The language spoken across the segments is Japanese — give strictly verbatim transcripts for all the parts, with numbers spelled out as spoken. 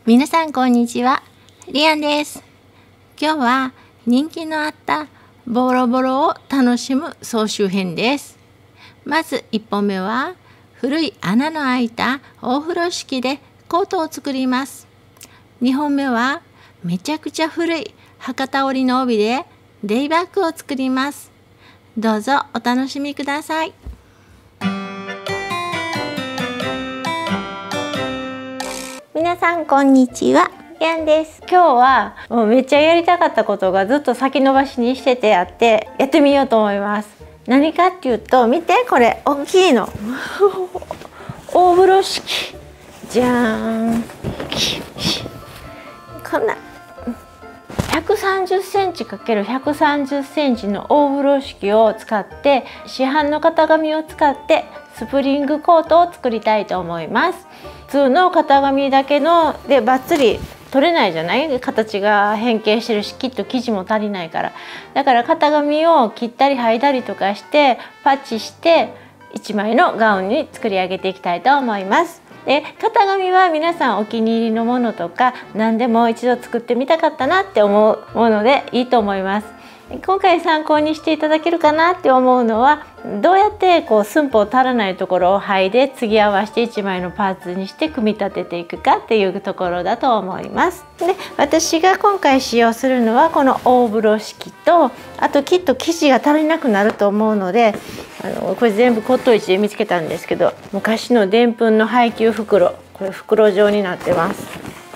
皆さんこんにちは、リアンです。今日は人気のあったボロボロを楽しむ総集編です。まずいっぽんめは古い穴の開いた大風呂敷でコートを作ります。にほんめはめちゃくちゃ古い博多織の帯でデイバッグを作ります。どうぞお楽しみください。皆さんこんにちは、ヤンです。今日はもうめっちゃやりたかったことがずっと先延ばしにしててあってやってみようと思います。何かっていうと、見てこれ大きいの大風呂敷じゃーん。こんなひゃくさんじゅっセンチ×ひゃくさんじゅっセンチの大風呂敷を使って市販の型紙を使ってスプリングコートを作りたいと思います。普通の型紙だけのでバッツリ取れないじゃない、形が変形してるし、きっと生地も足りないから。だから型紙を切ったり剥いだりとかしてパッチしていちまいのガウンに作り上げていきたいと思います。で型紙は皆さんお気に入りのものとか何でも一度作ってみたかったなって思うものでいいと思います。今回参考にしていただけるかなって思うのは、どうやってこう寸法足らないところを剥いで継ぎ合わせていちまいのパーツにして組み立てていくかっていうところだと思います。で私が今回使用するのはこの大風呂敷と、あときっと生地が足りなくなると思うので、あのこれ全部骨董市で見つけたんですけど、昔のでんぷんの配給袋、これ袋状になってます。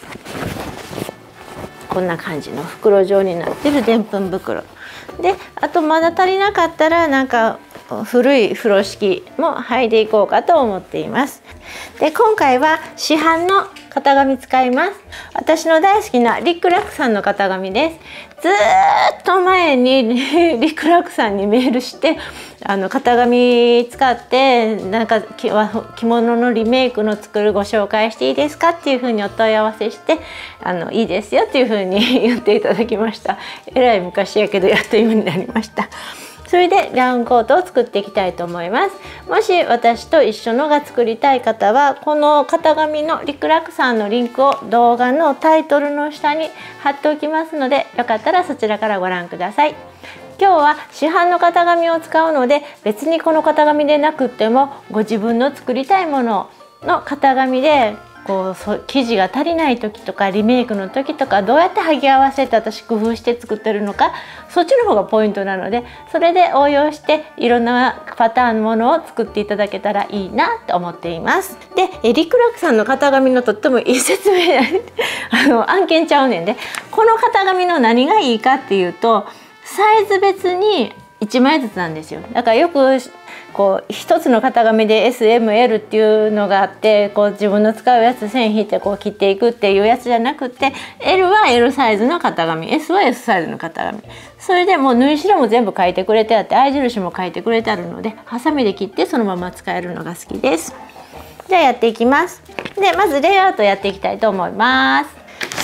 こんな感じの袋状になってるでんぷん袋で、あとまだ足りなかったらなんか古い風呂敷も剥いでいこうかと思っています。で今回は市販の型紙使います。私の大好きなリックラックさんの型紙です。ずーっと前にリックラックさんにメールして、あの型紙使ってなんか着物のリメイクの作るご紹介していいですかっていうふうにお問い合わせして、あのいいですよっていうふうに言っていただきました。えらい昔やけどやっと今になりました。それでガウンコートを作っていきたいと思います。もし私と一緒のが作りたい方は、この型紙のリックラックさんのリンクを動画のタイトルの下に貼っておきますので、よかったらそちらからご覧ください。今日は市販の型紙を使うので、別にこの型紙でなくってもご自分の作りたいものの型紙でこう生地が足りない時とかリメイクの時とか、どうやって剥ぎ合わせて私工夫して作ってるのか、そっちの方がポイントなので、それで応用していろんなパターンのものを作っていただけたらいいなと思っています。でリックラックさんの型紙のとってもいい説明あの案件ちゃうねんで、この型紙の何がいいかっていうと、サイズ別にいちまいずつなんですよ。だからよくこう一つの型紙で エスエムエル っていうのがあって、こう自分の使うやつ線引いてこう切っていくっていうやつじゃなくて、 エル は エル サイズの型紙、 エス は エス サイズの型紙、それでもう縫い代も全部書いてくれてあって、合い印も書いてくれてあるので、ハサミで切ってそのまま使えるのが好きです。じゃあやっていきます。でまずレイアウトやっていきたいと思います。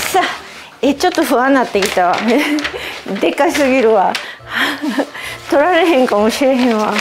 さあえちょっと不安になってきたわでかすぎるわ取られへんかもしれへんわ。いや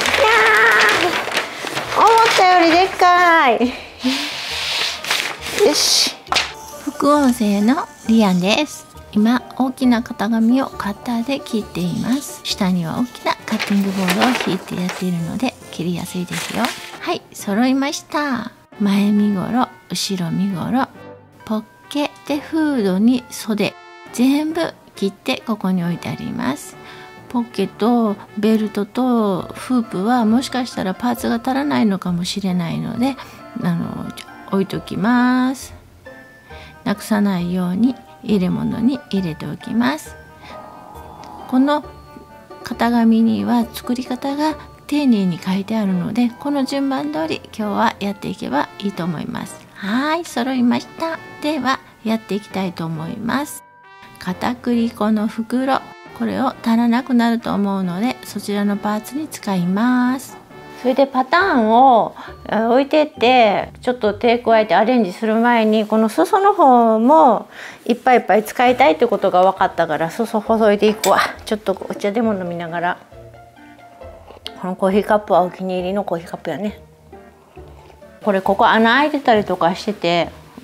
思ったよりでっかい。よし。副音声のリアンです。今大きな型紙をカッターで切っています。下には大きなカッティングボードを引いてやっているので切りやすいですよ。はい、揃いました。前身ごろ、後ろ身ごろ、ポッケでフードに袖、全部切ってここに置いてあります。ポッケとベルトとフープはもしかしたらパーツが足らないのかもしれないので、あの置いときます。なくさないように入れ物に入れておきます。この型紙には作り方が丁寧に書いてあるので、この順番通り今日はやっていけばいいと思います。はい、揃いました。ではやっていきたいと思います。片栗粉の袋、これを足らなくなると思うので、そちらのパーツに使います。それでパターンを置いてってちょっと手加えてアレンジする前に、この裾の方もいっぱいいっぱい使いたいってことが分かったから、裾細いでいくわ。ちょっとお茶でも飲みながら。このコーヒーカップはお気に入りのコーヒーカップやね。これここ穴開いてたりとかしてて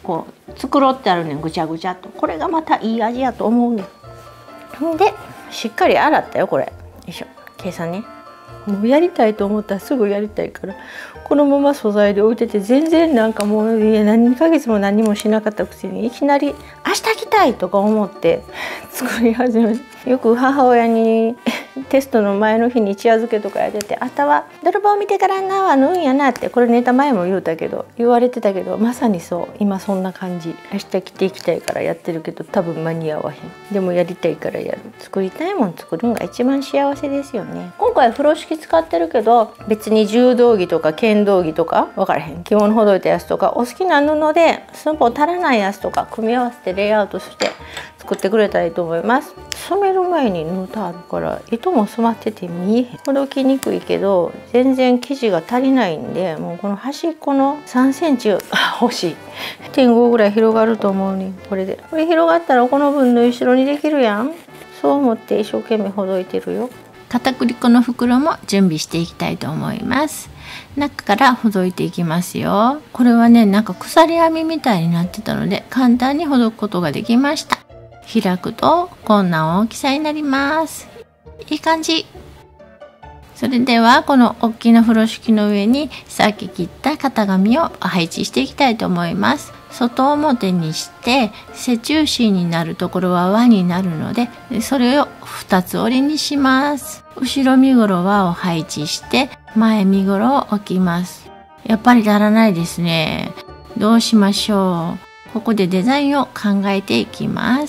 こう繕ってあるねん、ぐちゃぐちゃと。これがまたいい味やと思うねん。でしっかり洗ったよこれ。よいしょ、計算ね。もうやりたいと思ったらすぐやりたいから、このまま素材で置いてて全然なんかもういや何ヶ月も何もしなかったくせにいきなり「明日来たい!」とか思って作り始める。よく母親にテストの前の日に一夜漬けとかやってて「あたは泥棒見てからなは縫うんやな」って、これネタ前も言うたけど言われてたけど、まさにそう、今そんな感じ。明日着ていきたいからやってるけど多分間に合わへん。でもやりたいからやる。作りたいもん作るんが一番幸せですよね。今回風呂敷使ってるけど、別に柔道着とか剣道着とか分からへん、着物ほどいたやつとかお好きな布で寸法足らないやつとか組み合わせてレイアウトして作ってくれたらいいと思います。染める前に縫うとあるから糸も染まってて見えへんほどきにくいけど、全然生地が足りないんで、もうこの端っこのさんセンチ欲しい。いってんご ぐらい広がると思うね。これでこれ広がったらこの分の後ろにできるやん。そう思って一生懸命ほどいてるよ。片栗粉の袋も準備していきたいと思います。中からほどいていきますよ。これはね、なんか鎖編みみたいになってたので簡単にほどくことができました。開くとこんな大きさになります。いい感じ。それではこの大きな風呂敷の上にさっき切った型紙を配置していきたいと思います。外表にして背中心になるところは輪になるので、それをふたつ折りにします。後ろ身ごろ輪を配置して前身ごろを置きます。やっぱり足らないですね。どうしましょう。ここでデザインを考えていきます。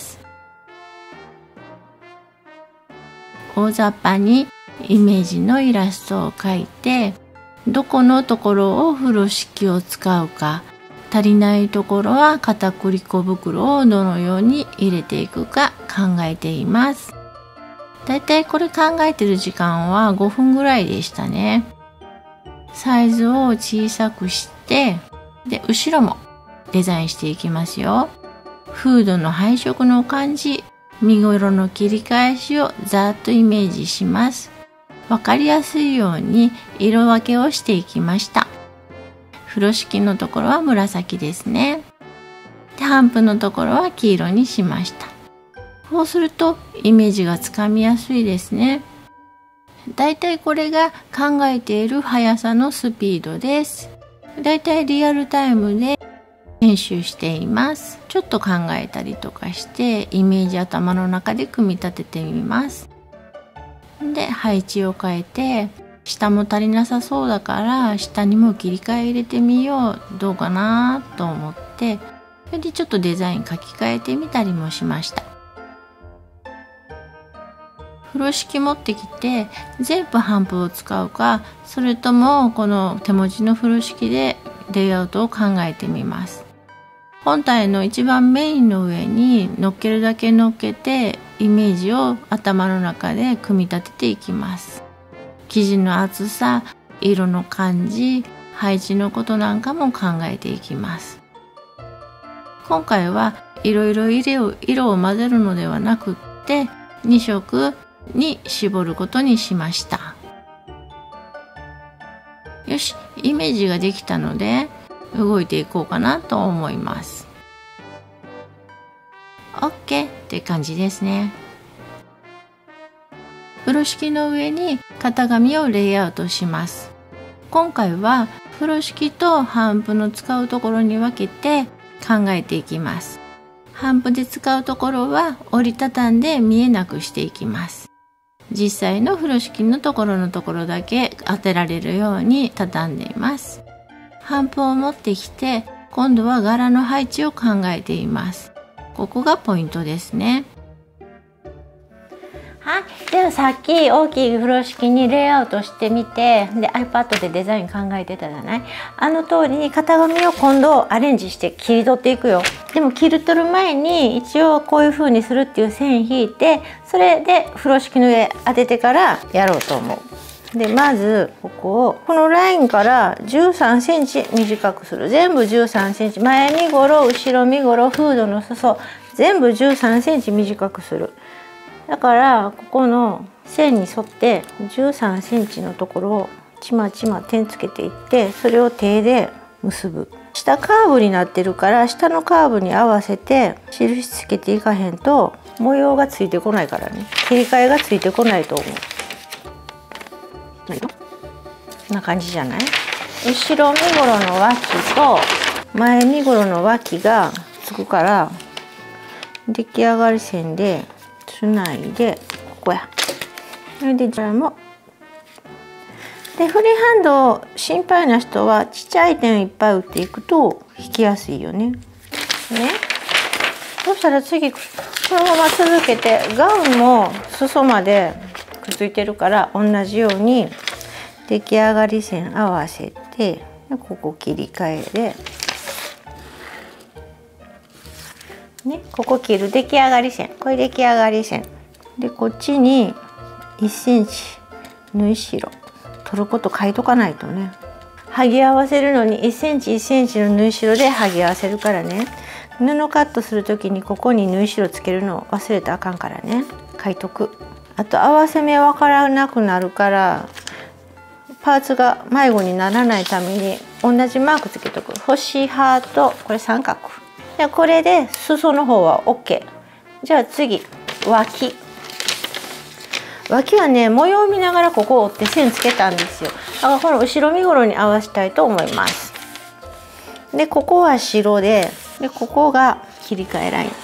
大雑把にイメージのイラストを描いて、どこのところを風呂敷を使うか、足りないところは片栗粉袋をどのように入れていくか考えています。だいたいこれ考えてる時間はごふんぐらいでしたね。サイズを小さくして、で後ろもデザインしていきますよ。フードの配色の感じ、身ごろの切り返しをざっとイメージします。わかりやすいように色分けをしていきました。風呂敷のところは紫ですね。で、帆布のところは黄色にしました。こうするとイメージがつかみやすいですね。だいたいこれが考えている速さのスピードです。だいたいリアルタイムで編集しています。ちょっと考えたりとかしてイメージ頭の中で組み立ててみます。で、配置を変えて、下も足りなさそうだから下にも切り替え入れてみよう、どうかなと思って、それでちょっとデザイン書き換えてみたりもしました。風呂敷持ってきて全部帆布を使うか、それともこの手持ちの風呂敷でレイアウトを考えてみます。本体の一番メインの上に乗っけるだけ乗っけてイメージを頭の中で組み立てていきます。生地の厚さ、色の感じ、配置のことなんかも考えていきます。今回はいろいろ色を、色を混ぜるのではなくってに色に絞ることにしました。よし、イメージができたので動いていこうかなと思います。 OK って感じですね。風呂敷の上に型紙をレイアウトします。今回は風呂敷と帆布の使うところに分けて考えていきます。帆布で使うところは折りたたんで見えなくしていきます。実際の風呂敷のところのところだけ当てられるように畳んでいます。帆布を持ってきて今度は柄の配置を考えています。ここがポイントですね。はい、ではさっき大きい風呂敷にレイアウトしてみて、で iPad でデザイン考えてたじゃない。あの通りに型紙を今度アレンジして切り取っていくよ。でも切り取る前に一応こういう風にするっていう線引いて、それで風呂敷の上当ててからやろうと思う。でまずここをこのラインからじゅうさんセンチ短くする。全部じゅうさんセンチ、前身ごろ、後ろ身ごろ、フードの裾全部じゅうさんセンチ短くする。だからここの線に沿ってじゅうさんセンチのところをちまちま点つけていって、それを手で結ぶ。 下カーブになってるから、下のカーブに合わせて印つけていかへんと模様がついてこないからね。切り替えがついてこないと思う。こんな感じじゃない？後ろ身ごろの脇と前身ごろの脇がつくから、出来上がり線でつないで、ここや。それでじゃあもでフリーハンド心配な人はちっちゃい点いっぱい打っていくと引きやすいよね。ね。そしたら次このまま続けて、ガウンも裾までくっついてるから同じように出来上がり線合わせて、ここ切り替えで、ね、ここ切る出来上がり線、これ出来上がり線で、こっちにいっセンチ縫い代取ること書いとかないとね。剥ぎ合わせるのにいっセンチいっセンチの縫い代で剥ぎ合わせるからね。布カットする時にここに縫い代つけるのを忘れたらあかんからね、書いとく。あと合わせ目わからなくなるから、パーツが迷子にならないために同じマークつけとく。星ハート、これ三角で、これで裾の方は オーケー。 じゃあ次脇。脇はね、模様を見ながらここを折って線つけたんですよ。だからこの後ろ身ごろに合わせたいと思います。でここは白で、でここが切り替えライン。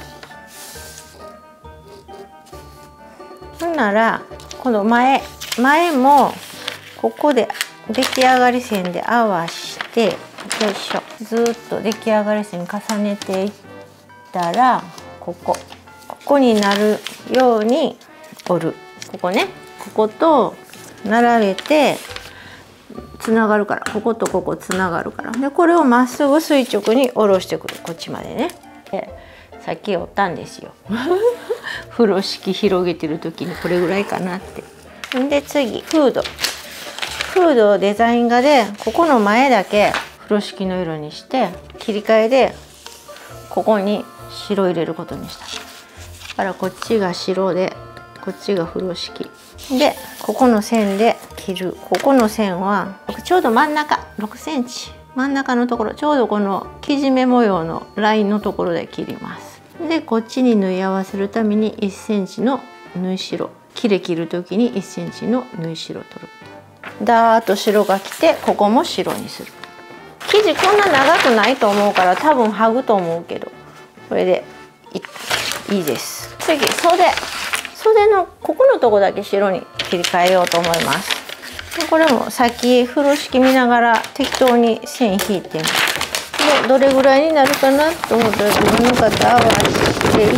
ほんならこの前前もここで出来上がり線で合わして、よいしょ、ずっと出来上がり線重ねていったら、ここここになるように折る。ここね、ここと並べてつながるから、こことここつながるから、でこれをまっすぐ垂直に下ろしてくる、こっちまでね。でさっき折ったんですよ風呂敷広げてる時にこれぐらいかなって。で次フード。フードをデザイン画でここの前だけ風呂敷の色にして、切り替えでここに白入れることにした。だからこっちが白でこっちが風呂敷で、ここの線で切る。ここの線はちょうど真ん中ろくセンチ、真ん中のところ、ちょうどこの生地目模様のラインのところで切ります。でこっちに縫い合わせるためにいっセンチの縫い代、切れ切る時にいっセンチの縫い代を取る。ダーッと白が来て、ここも白にする。生地こんな長くないと思うから多分剥ぐと思うけど、これで い, いいです。次袖。袖のここのとこだけ白に切り替えようと思います。でこれもさっき風呂敷見ながら適当に線引いて、でどれぐらいになるかなと思ったら自分の型合わせていって、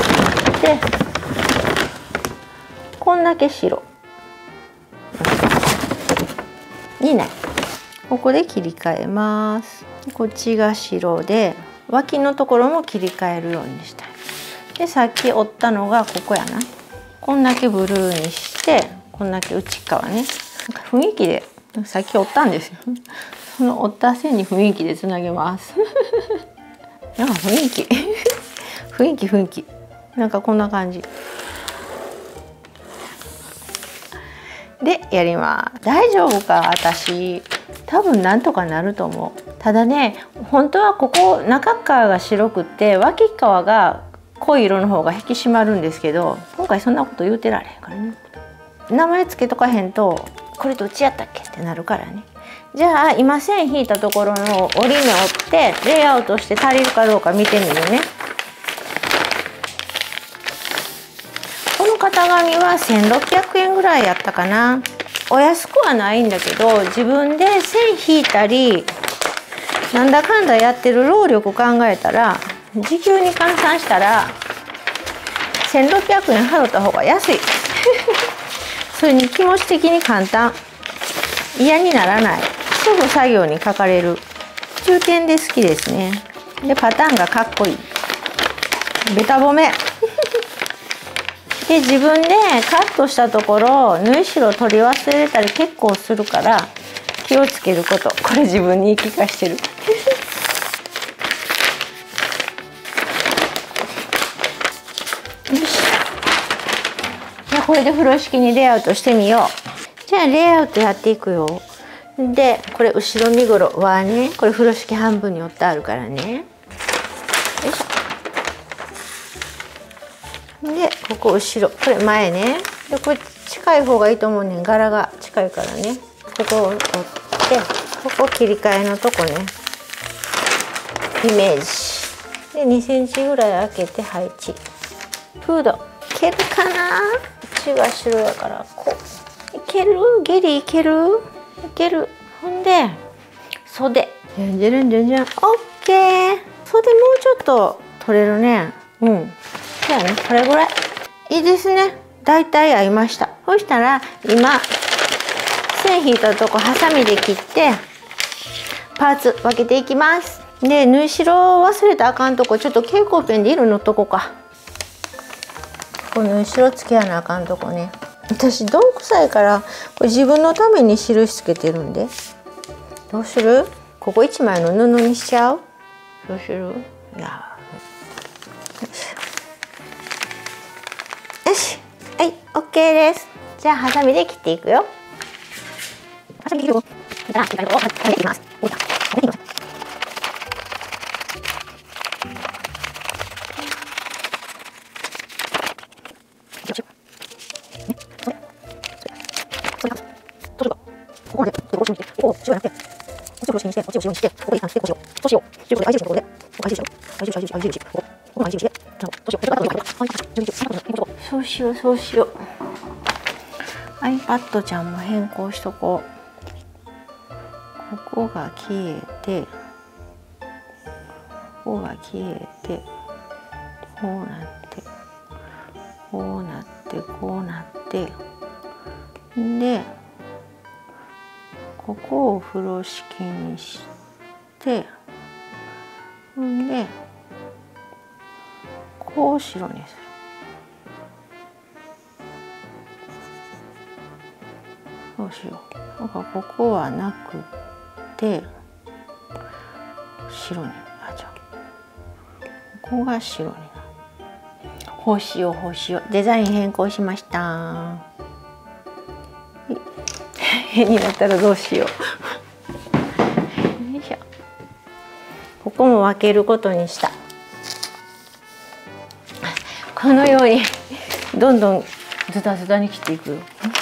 こんだけ白になる。ここで切り替えます。こっちが白で、脇のところも切り替えるようにしたい。でさっき折ったのがここやな。こんだけブルーにして、こんだけ内側ね、なんか雰囲気でさっき折ったんですよその折った線に雰囲気でつなげますなんか雰囲気雰囲気雰囲気なんかこんな感じでやります。大丈夫か、私多分なんとかなると思う。ただね、本当はここ中側が白くって脇側が濃い色の方が引き締まるんですけど、今回そんなこと言うてられへんからね。名前つけとかへんとこれどっちやったっけってなるからね。じゃあ今線引いたところの折り目を折ってレイアウトして足りるかどうか見てみるね。この型紙はせんろっぴゃくえんぐらいやったかな。お安くはないんだけど、自分で線引いたりなんだかんだやってる労力考えたら、時給に換算したらせんろっぴゃくえん払った方が安いそれに気持ち的に簡単、嫌にならない、すぐ作業にかかれる、中堅で好きですね。でパターンがかっこいい、ベタ褒めで自分でカットしたところ縫い代取り忘れたり結構するから気をつけること、これ自分に言い聞かしてるよし、じゃあこれで風呂敷にレイアウトしてみよう。じゃあレイアウトやっていくよ。 でこれ後ろ身ごろはね、これ風呂敷半分に折ってあるからね。よいしょ。でここ後ろ、これ前ね。でこれ近い方がいいと思うねん。柄が近いからね。ここを折って、ここ切り替えのとこね、イメージでにセンチぐらい開けて配置。フードいけるかな。うちが白やからこういける。ギリいけるいける。ほんで袖じゃんじゃんじゃんじゃん。オッケー。袖もうちょっと取れるね。うん。そうやね。これぐらいいいですね。だいたい合いました。そしたら今線引いたとこハサミで切ってパーツ分けていきます。で縫い代忘れたらあかんとこ、ちょっと蛍光ペンで色塗っとこうか。ここ縫い代つけやなあかんとこね。私どんくさいからこれ自分のために印つけてるんで。どうする？ここいちまいの布にしちゃう？どうする？いやよし、はい、オッケーです。じゃあハサミで切っていくよ。ハサミで切るよ。じゃあ左をハサミで切ります。おいた。ハサミで切ります。ここまで、ここをして、ここを白になって、こっちを白にして、こっちを白にして、ここで一旦して、こうしよう。そうしよう。ということで、愛印のところで、ここ愛印でしょ。愛印、愛印、愛印、ここ、ここ愛印で、どうしよう。そうしよう、そうしよう。iPad ちゃんも変更しとこう。ここが消えて、ここが消えて、こうなって、こうなって、こうなって、で、ここを風呂敷にして、んでこう白にする。どうしよう。なんかここはなくて白に、あ、じゃあここが白になる。こうしよう、こうしよう。デザイン変更しました。変になったらどうしよう。よいしょ。ここも分けることにした。このようにどんどんズタズタに切っていくよ。よ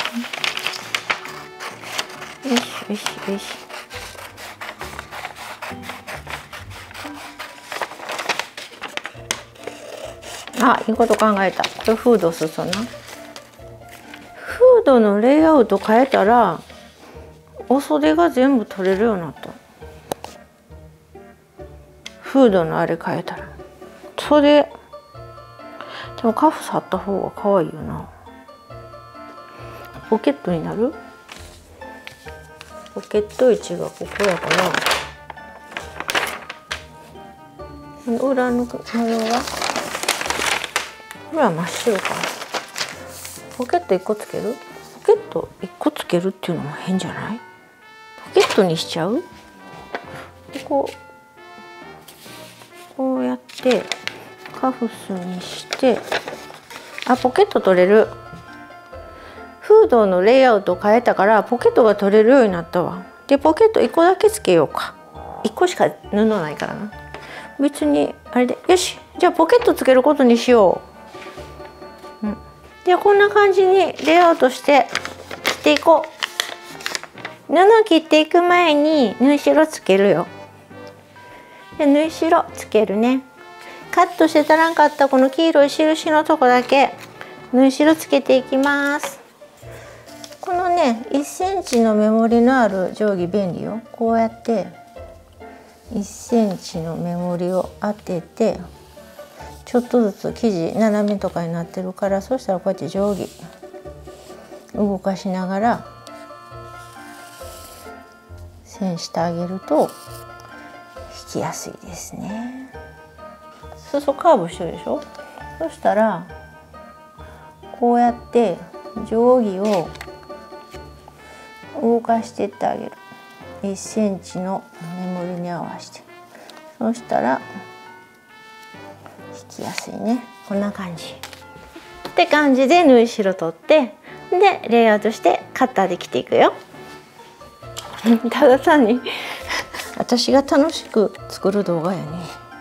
しよしよし。あ、いいこと考えた。これフードすそな。フードのレイアウト変えたらお袖が全部取れるようになった。フードのあれ変えたら袖でもカフス貼った方が可愛いよな。ポケットになる。ポケット位置がここやから裏の模様はこれは真っ白か。ポケットいっこつける。ポケットいっこつけるっていうのも変じゃない。ポケットにしちゃう。こうこうやってカフスにして、あ、ポケット取れる。フードのレイアウトを変えたからポケットが取れるようになったわ。でポケットいっこだけつけようか。いっこしか布ないからな。別にあれでよし。じゃあポケットつけることにしよう。うん、でこんな感じにレイアウトして切っていこう。布切っていく前に縫い代つけるよ。で縫い代つけるね。カットして足らんかったこの黄色い印のとこだけ縫い代つけていきます。このねいっセンチの目盛りのある定規便利よ。こうやっていっセンチの目盛りを当てて、ちょっとずつ生地斜めとかになってるから、そしたらこうやって定規動かしながら線してあげると引きやすいですね。裾カーブしてるでしょ。そしたらこうやって定規を動かしていってあげる。いっセンチの目盛りに合わせて、そしたら引きやすいね。こんな感じって感じで縫い代取って、でレイアウトしてカッターで切っていくよ。 ただ単に私が楽しく作る動画やね。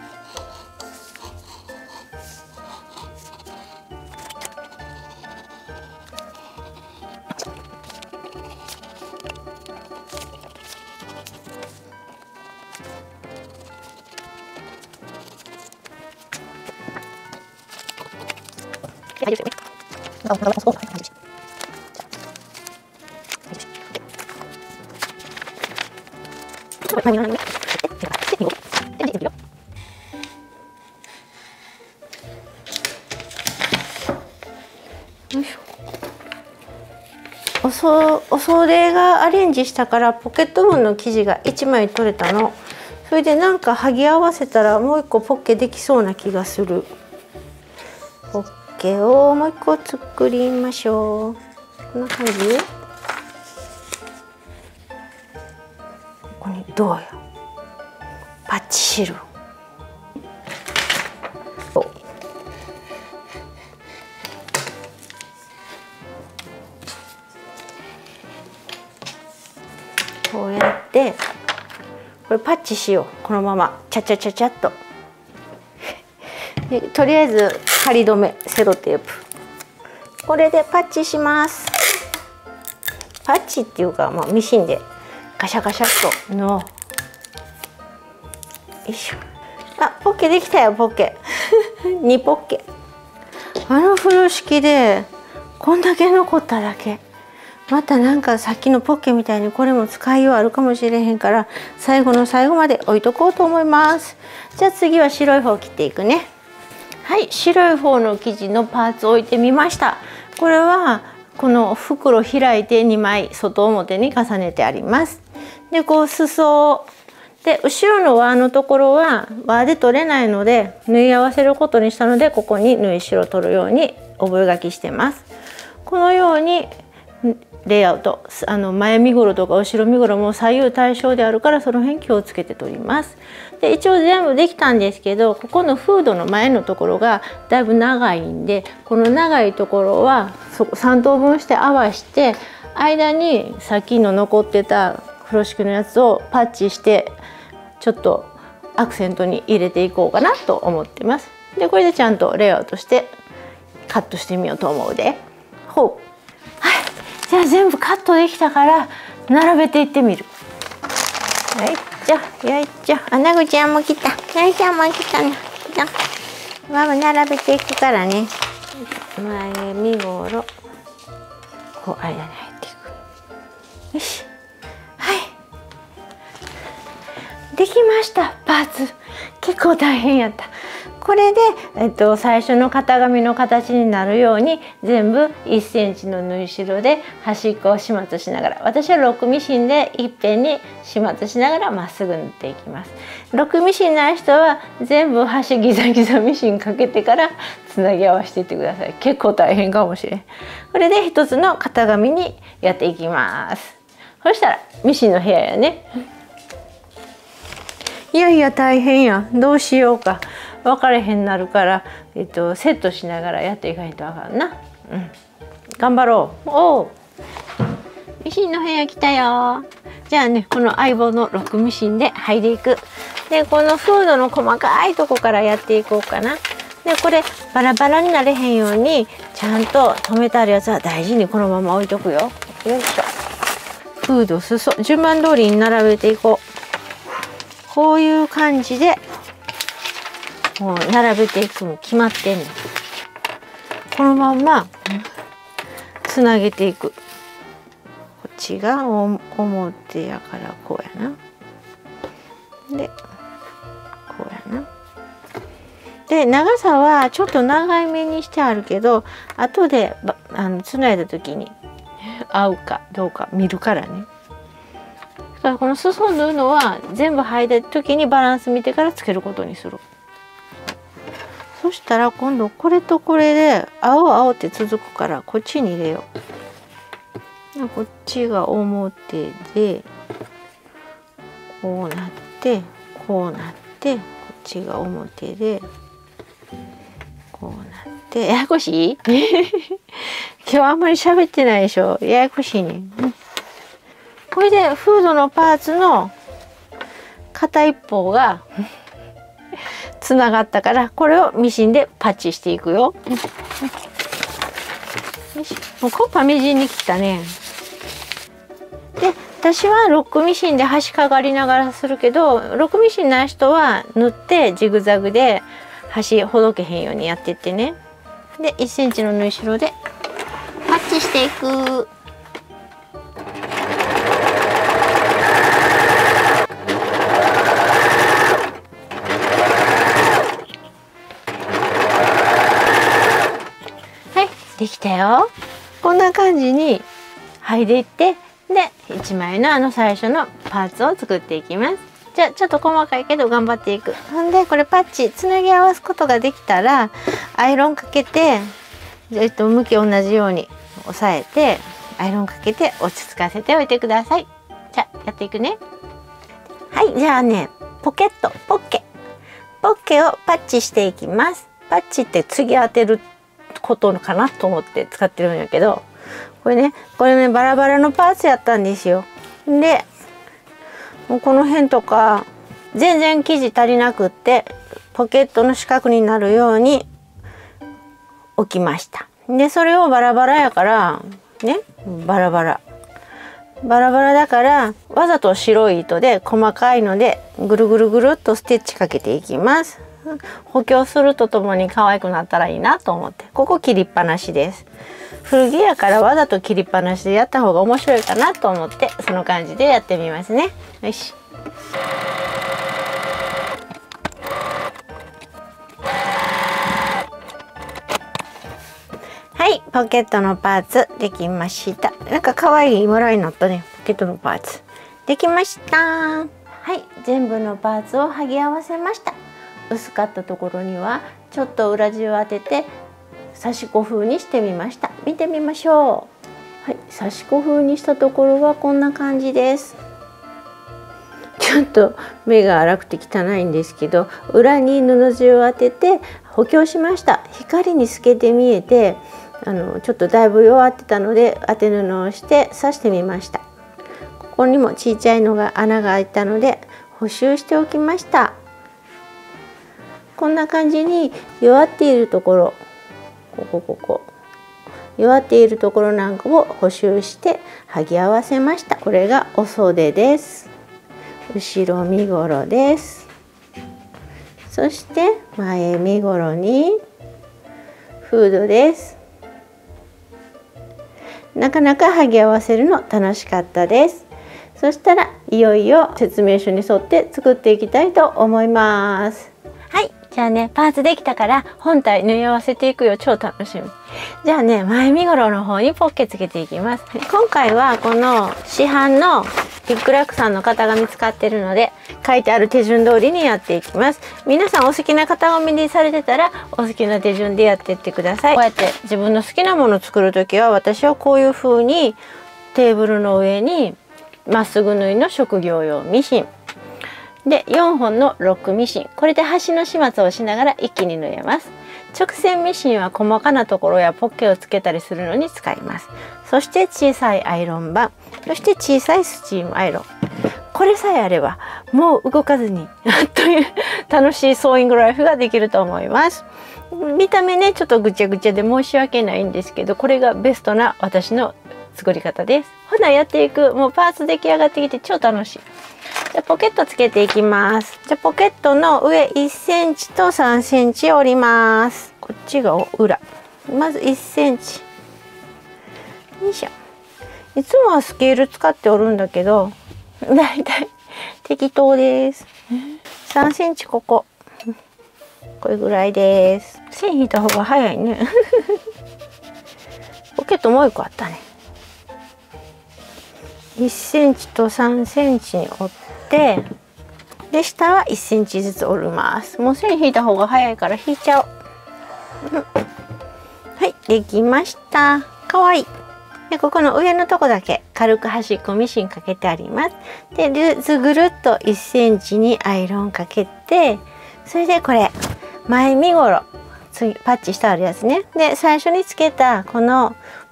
おそお袖がアレンジしたからポケット分の生地がいちまい取れたの。それでなんか剥ぎ合わせたらもう一個ポッケできそうな気がする。ポッケをもう一個作りましょう。こんな感じ。ここにどうやパッチシール。こうやってこれパッチしよう。このままチャチャチャチャっとでとりあえず仮止めセロテープ、これでパッチします。パッチっていうか、まあ、ミシンでガシャガシャっとのよいしょ。あ、ポッケできたよ。ポッケにポッケ。あの風呂敷でこんだけ残っただけ。またなんかさっきのポッケみたいにこれも使いようあるかもしれへんから、最後の最後まで置いとこうと思います。じゃあ次は白い方を切っていくね。はい、白い方の生地のパーツを置いてみました。これはこの袋開いてにまい外表に重ねてあります。でこう裾で後ろの輪のところは輪で取れないので縫い合わせることにしたので、ここに縫い代を取るように覚書きしてます。このようにレイアウト、あの前身ごろとか後ろ身ごろも左右対称であるから、その辺気をつけて取ります。で一応全部できたんですけど、ここのフードの前のところがだいぶ長いんで、この長いところはそこさん等分して合わして、間にさっきの残ってた風呂敷のやつをパッチしてちょっとアクセントに入れていこうかなと思ってます。でこれでちゃんとレイアウトしてカットしてみようと思うで。ほう、はい、じゃあ全部カットできたから並べていってみる。はい、じゃあよいしょ。穴口ちゃんも来た。よいしょも来たね。じゃあママ並べていくからね。前身ごろこう間に入っていく。よし、はい、できました。パーツ結構大変やった。これで、えっと、最初の型紙の形になるように全部いっセンチの縫い代で端っこを始末しながら、私はロックミシンでいっぺんに始末しながらまっすぐ縫っていきます。ロックミシンない人は全部端ギザギザミシンかけてからつなぎ合わせていってください。結構大変かもしれん。これで一つの型紙にやっていきます。そしたらミシンの部屋やね。いやいや大変や。どうしようか分かれへんなるから、えっと、セットしながらやっていかないとあかんな。うん、頑張ろう。おお、ミシンの部屋来たよ。じゃあね、この相棒のロックミシンで剥いでいく。でこのフードの細かいとこからやっていこうかな。でこれバラバラになれへんようにちゃんと留めてあるやつは大事にこのまま置いとくよ。よいしょ。フード裾順番通りに並べていこう。こういう感じでもう並べていくの決まってんの。このまんまつなげていく。こっちが表やからこうやな。でこうやな。で長さはちょっと長いめにしてあるけど、後であのつないだ時に合うかどうか見るからね。だからこの裾を縫うのは全部履いた時にバランス見てからつけることにする。そしたら今度これとこれで青青って続くからこっちに入れよう。こっちが表でこうなってこうなってこっちが表でこうなってややこしい今日あんまり喋ってないでしょ。ややこしいね。ここれでフードのパーツの片一方がつながったから、これをミシンでパッチしていくよ。よし、もうコッパみじんに切ったね。で、私はロックミシンで端かがりながらするけど、ロックミシンない人は縫ってジグザグで端ほどけへんようにやってってね。で、いっセンチの縫い代でパッチしていく。できたよ。こんな感じに剥いでいって、でいちまいのあの最初のパーツを作っていきます。じゃあちょっと細かいけど頑張っていく。ほんでこれパッチつなぎ合わすことができたらアイロンかけて、えっと向き同じように押さえてアイロンかけて落ち着かせておいてください。じゃあやっていくね。はい、じゃあね、ポケットポッケポッケをパッチしていきます。パッチって次当てることかなと思って使ってるんやけど、これねこれねバラバラのパーツやったんですよ。でもうこの辺とか全然生地足りなくってポケットの四角になるように置きました。でそれをバラバラやからね、バラバラバラバラだからわざと白い糸で細かいのでぐるぐるぐるっとステッチかけていきます。補強するとともに可愛くなったらいいなと思って、ここ切りっぱなしです。古着やからわざと切りっぱなしでやった方が面白いかなと思って、その感じでやってみますね。よし。はい、ポケットのパーツできました。なんか可愛いムラになったね。ポケットのパーツできました。はい、全部のパーツを剥ぎ合わせました。薄かったところにはちょっと裏地を当てて刺し子風にしてみました。見てみましょう。はい、刺し子風にしたところはこんな感じです。ちょっと目が粗くて汚いんですけど、裏に布地を当てて補強しました。光に透けて見えて、あのちょっとだいぶ弱ってたので当て布をして刺してみました。ここにも小さいのが穴が開いたので補修しておきました。こんな感じに弱っているところ、ここここ弱っているところなんかを補修して剥ぎ合わせました。これがお袖です。後ろ身ごろです。そして前身ごろにフードです。なかなか剥ぎ合わせるの楽しかったです。そしたらいよいよ説明書に沿って作っていきたいと思います。はい、じゃあねパーツできたから本体縫い合わせていくよ。超楽しみ。じゃあね前身ごろの方にポッケつけていきます。今回はこの市販のビッグラックさんの型紙使ってるので書いてある手順通りにやっていきます。皆さんお好きな型紙にされてたらお好きな手順でやっていってください。こうやって自分の好きなものを作る時は私はこういう風にテーブルの上にまっすぐ縫いの職業用ミシンでよんほんのロックミシン、これで端の始末をしながら一気に縫えます。直線ミシンは細かなところやポッケをつけたりするのに使います。そして小さいアイロン板、そして小さいスチームアイロン、これさえあればもう動かずにという楽しいソーイングライフができると思います。見た目ねちょっとぐちゃぐちゃで申し訳ないんですけど、これがベストな私の作り方です。ほなやっていく。もうパーツ出来上がってきて超楽しい。じゃポケットつけていきます。じゃポケットの上いっセンチとさんセンチ折ります。こっちが裏。まずいっセンチ。よいしょ。いつもはスケール使って折るんだけど、だいたい適当です。さんセンチここ。これぐらいです。線引いた方が早いね。ポケットもう一個あったね。いっセンチとさんセンチに折って、で下はいっセンチずつ折ります。もう線引いた方が早いから引いちゃおう。うん、はい、できました。かわいい。でここの上のとこだけ軽く端っこミシンかけてあります。でぐるっといっセンチにアイロンかけて、それでこれ前身ごろ次パッチしてあるやつね。で最初につけたこの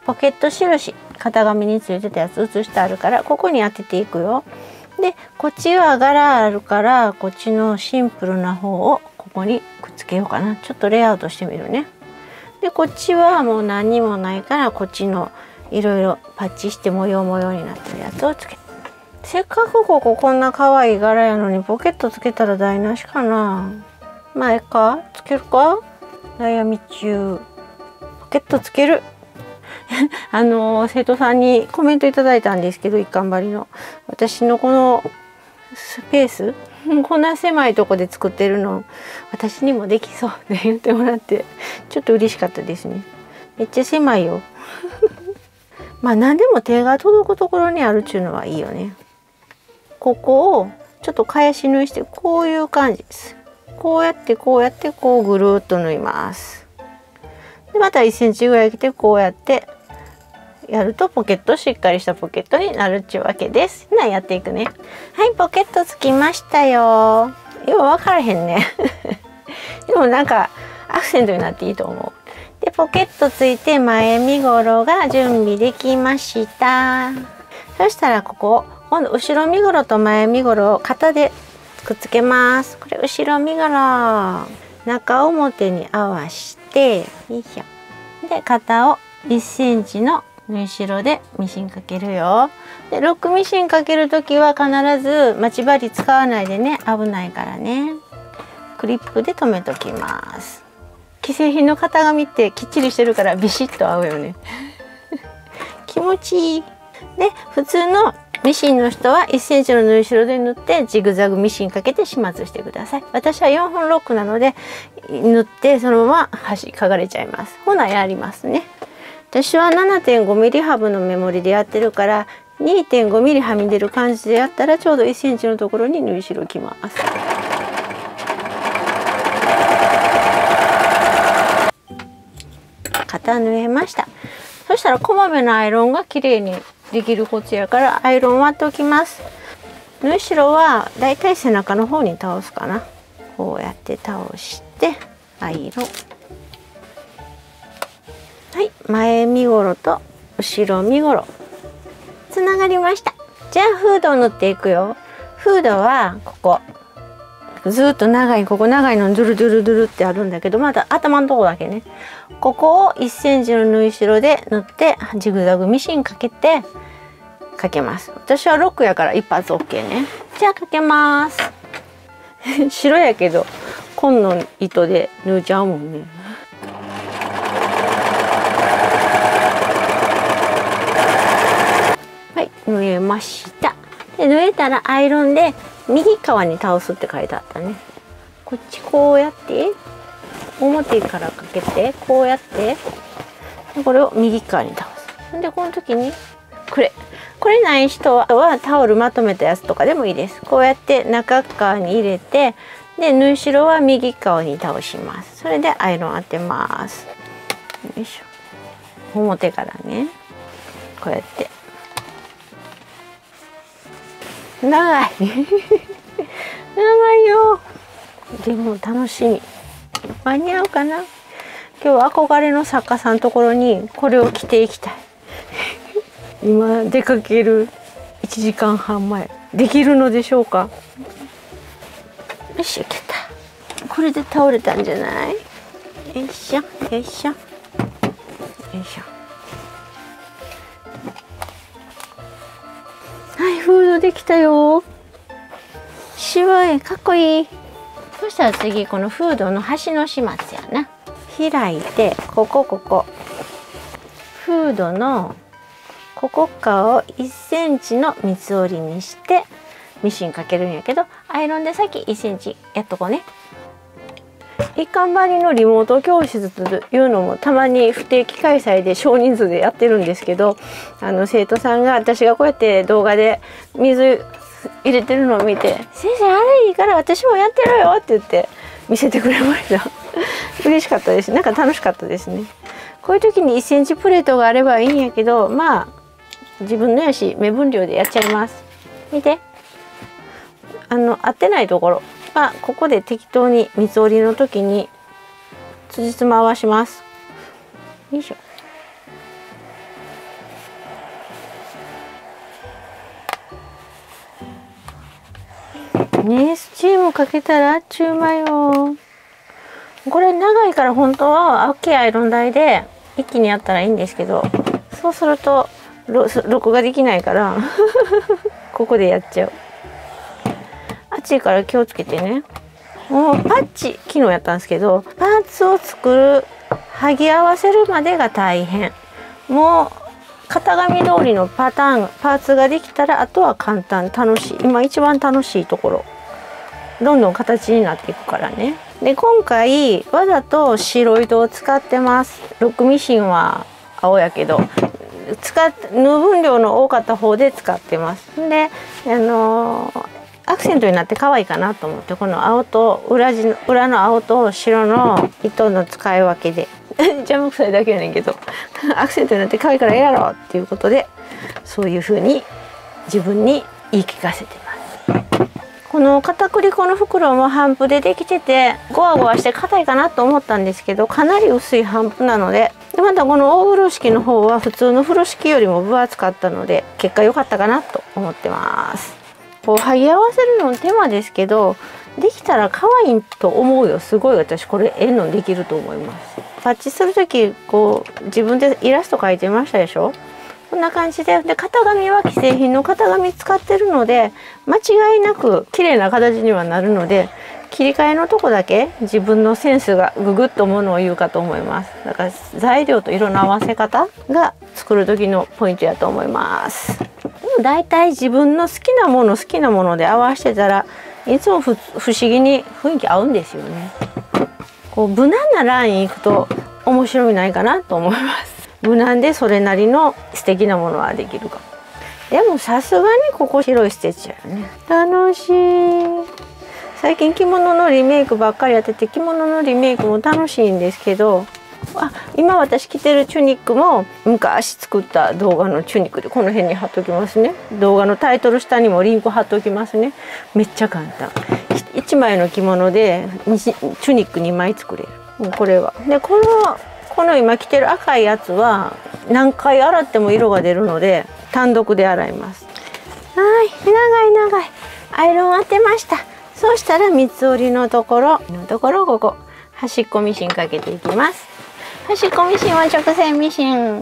ポケット印型紙についてたやつ写してあるから、ここに当てていくよ。でこっちは柄あるから、こっちのシンプルな方をここにくっつけようかな。ちょっとレイアウトしてみるね。でこっちはもう何にもないから、こっちのいろいろパッチして模様模様になってるやつをつける。せっかくこここんな可愛い柄やのにポケットつけたら台無しかな。まあええか、つけるか。悩み中。ポケットつける。あの生徒さんにコメントいただいたんですけど、一貫張りの私のこのスペースこんな狭いとこで作ってるの私にもできそうって言ってもらって、ちょっと嬉しかったですね。めっちゃ狭いよ。まあ何でも手が届くところにあるっちゅうのはいいよね。ここをちょっと返し縫いして、こういう感じです。こうやってこうやってこうぐるっと縫います。でまたいっセンチぐらい来て、こうやってやるとポケット、しっかりしたポケットになるっちゅうわけです。なやっていくね。はい、ポケットつきましたよ。よう分からへんね。でもなんかアクセントになっていいと思う。でポケットついて前身ごろが準備できました。そしたらここ今度後ろ身ごろと前身ごろを型でくっつけます。これ後ろ身ごろ、中表に合わして、よいしょ。で型をいっセンチの縫い代でミシンかけるよ。でロックミシンかける時は必ず待ち針使わないでね、危ないからね。クリップで留めときます。既製品の型紙ってきっちりしてるからビシッと合うよね。気持ちいい。で普通のミシンの人はいっセンチの縫い代で縫ってジグザグミシンかけて始末してください。私はよんほんロックなので縫ってそのまま端かがれちゃいます。ほなやりますね。私は ななてんごミリ 幅の目盛りでやってるから にてんごミリ はみ出る感じでやったらちょうどいっセンチのところに縫い代きます。型縫えました。そしたらこまめなアイロンが綺麗にできるコツやからアイロン割っておきます。縫い代はだいたい背中の方に倒すかな。こうやって倒してアイロン。はい、前身ごろと後ろ身ごろつながりました。じゃあフードを縫っていくよ。フードはここずっと長い、ここ長いのドゥルドゥルドゥルってあるんだけど、また頭のとこだけね、ここをいっセンチの縫い代で縫ってジグザグミシンかけてかけます。私はロックやから一発 オーケー ね。じゃあかけます。白やけど紺の糸で縫っちゃうもんね。はい、縫えました。で縫えたらアイロンで右側に倒すって書いてあったね。こっちこうやって表からかけてこうやってこれを右側に倒す。でこの時にこれこれない人はタオルまとめたやつとかでもいいです。こうやって中側に入れて、で縫い代は右側に倒します。それでアイロン当てます。よいしょ。表からね、こうやって長い長いよ。でも楽しみ。間に合うかな。今日憧れの作家さんのところにこれを着ていきたい。今出かけるいちじかんはんまえできるのでしょうか。よし、いけた。これで倒れたんじゃない？よいしょよいしょよいしょ。はい、フードできたよ。白い、かっこいい。そしたら次このフードの端の始末やな。開いてここここフードのここ側をいっセンチの三つ折りにしてミシンかけるんやけど、アイロンで先いっセンチやっとこうね。一貫張りのリモート教室というのもたまに不定期開催で少人数でやってるんですけど、あの生徒さんが私がこうやって動画で水入れてるのを見て「先生あれいいから私もやってるよ」って言って見せてくれました。嬉しかったです。なんか楽しかったですね。こういう時にいっセンチプレートがあればいいんやけど、まあ自分のやし目分量でやっちゃいます。見て、あの合ってないところはここで適当に三つ折りの時に辻褄合わします。よいしょ。 ね、スチームかけたらあっちゅう間よ。これ長いから本当は大きいアイロン台で一気にやったらいいんですけど、そうすると録画できないからここでやっちゃう。熱いから気をつけてね。もうパッチ昨日やったんですけど、パーツを作る剥ぎ合わせるまでが大変。もう型紙通りのパターンパーツができたらあとは簡単、楽しい。今一番楽しいところ。どんどん形になっていくからね。で今回わざと白糸を使ってます。ロックミシンは青やけど使っ縫う分量の多かった方で使ってます。であのー、アクセントになって可愛いかなと思って、この青と裏地の裏の青と白の糸の使い分けで邪魔くさいだけやねんけどアクセントになって可愛いからええやろっていうことで、そういう風に自分に言い聞かせてます。この片栗粉の袋も帆布でできててゴワゴワして硬いかなと思ったんですけど、かなり薄い帆布なので、でまたこの大風呂敷の方は普通の風呂敷よりも分厚かったので結果良かったかなと思ってます。こう剥ぎ合わせるの手間ですけど、できたら可愛いと思うよ。すごい私これええのできると思います。パッチする時こう自分でイラスト描いてましたでしょ。こんな感じで、で型紙は既製品の型紙使ってるので間違いなく綺麗な形にはなるので、切り替えのとこだけ自分のセンスがググッとものを言うかと思います。だから材料と色の合わせ方が作る時のポイントやと思います。だいたい自分の好きなもの好きなもので合わせてたらいつも不思議に雰囲気合うんですよね。こう無難なラインいくと面白みないかなと思います。無難でそれなりの素敵なものはできるかも。でもさすがにここ白いステッチやよね。楽しい。最近着物のリメイクばっかりやってて、着物のリメイクも楽しいんですけど、あ、今私着てるチュニックも昔作った動画のチュニックで、この辺に貼っときますね。動画のタイトル下にもリンク貼っときますね。めっちゃ簡単。いちまいの着物でチュニックにまい作れる。これはで、このこの今着てる赤いやつは何回洗っても色が出るので単独で洗います。はい、長い長いアイロン当てました。そうしたら三つ折りのところのところここ端っこミシンかけていきます。端っこミシンは直線ミシン。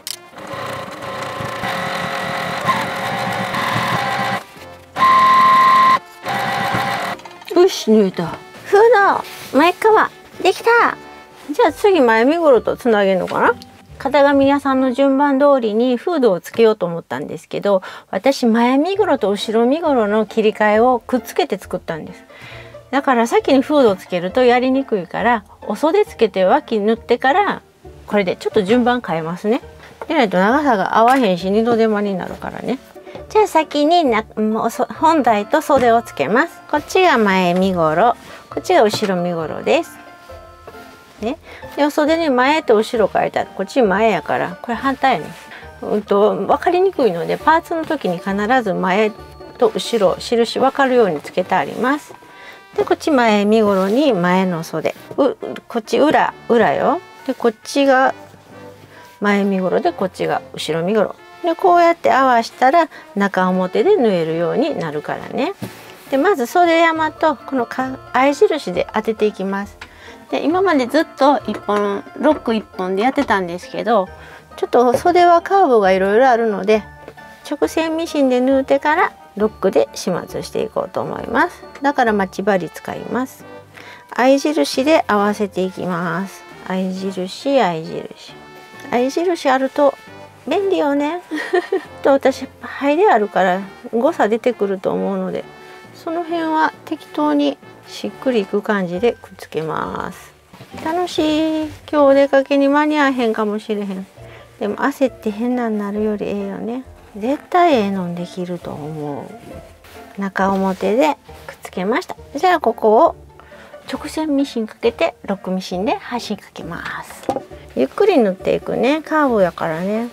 よし、縫えた。フード前側できた。じゃあ次前身ごろとつなげるのかな。型紙屋さんの順番通りにフードをつけようと思ったんですけど、私前身ごろと後ろ身ごろの切り替えをくっつけて作ったんです。だから先にフードをつけるとやりにくいから、お袖つけて脇縫ってからこれでちょっと順番変えますね。でないと長さが合わへんし二度手間になるからね。じゃあ先にな本体と袖をつけます。こっちが前身ごろ、こっちが後ろ身ごろです。ね、でお袖に前と後ろ書いてある。こっち前やからこれ反対やね。うんと分かりにくいのでパーツの時に必ず前と後ろ印分かるようにつけてあります。でこっち前身ごろに前の袖、うこっち裏裏よ。でこっちが前身ごろでこっちが後ろ身ごろで、こうやって合わしたら中表で縫えるようになるからね。でまず袖山とこの合い印で当てていきます。で今までずっといっぽんロックいっぽんでやってたんですけど、ちょっと袖はカーブがいろいろあるので直線ミシンで縫うてからロックで始末していこうと思います。だから待ち針使います。合い印で合わせていきます。合い印合い印合い印あると便利よねと私針であるから誤差出てくると思うので、その辺は適当にしっくりいく感じでくっつけます。楽しい。今日お出かけに間に合わへんかもしれへん。でも焦って変なになるよりええよね。絶対ええのんできると思う。中表でくっつけました。じゃあここを直線ミシンかけてロックミシンで端かけます。ゆっくり縫っていくね。カーブやからね。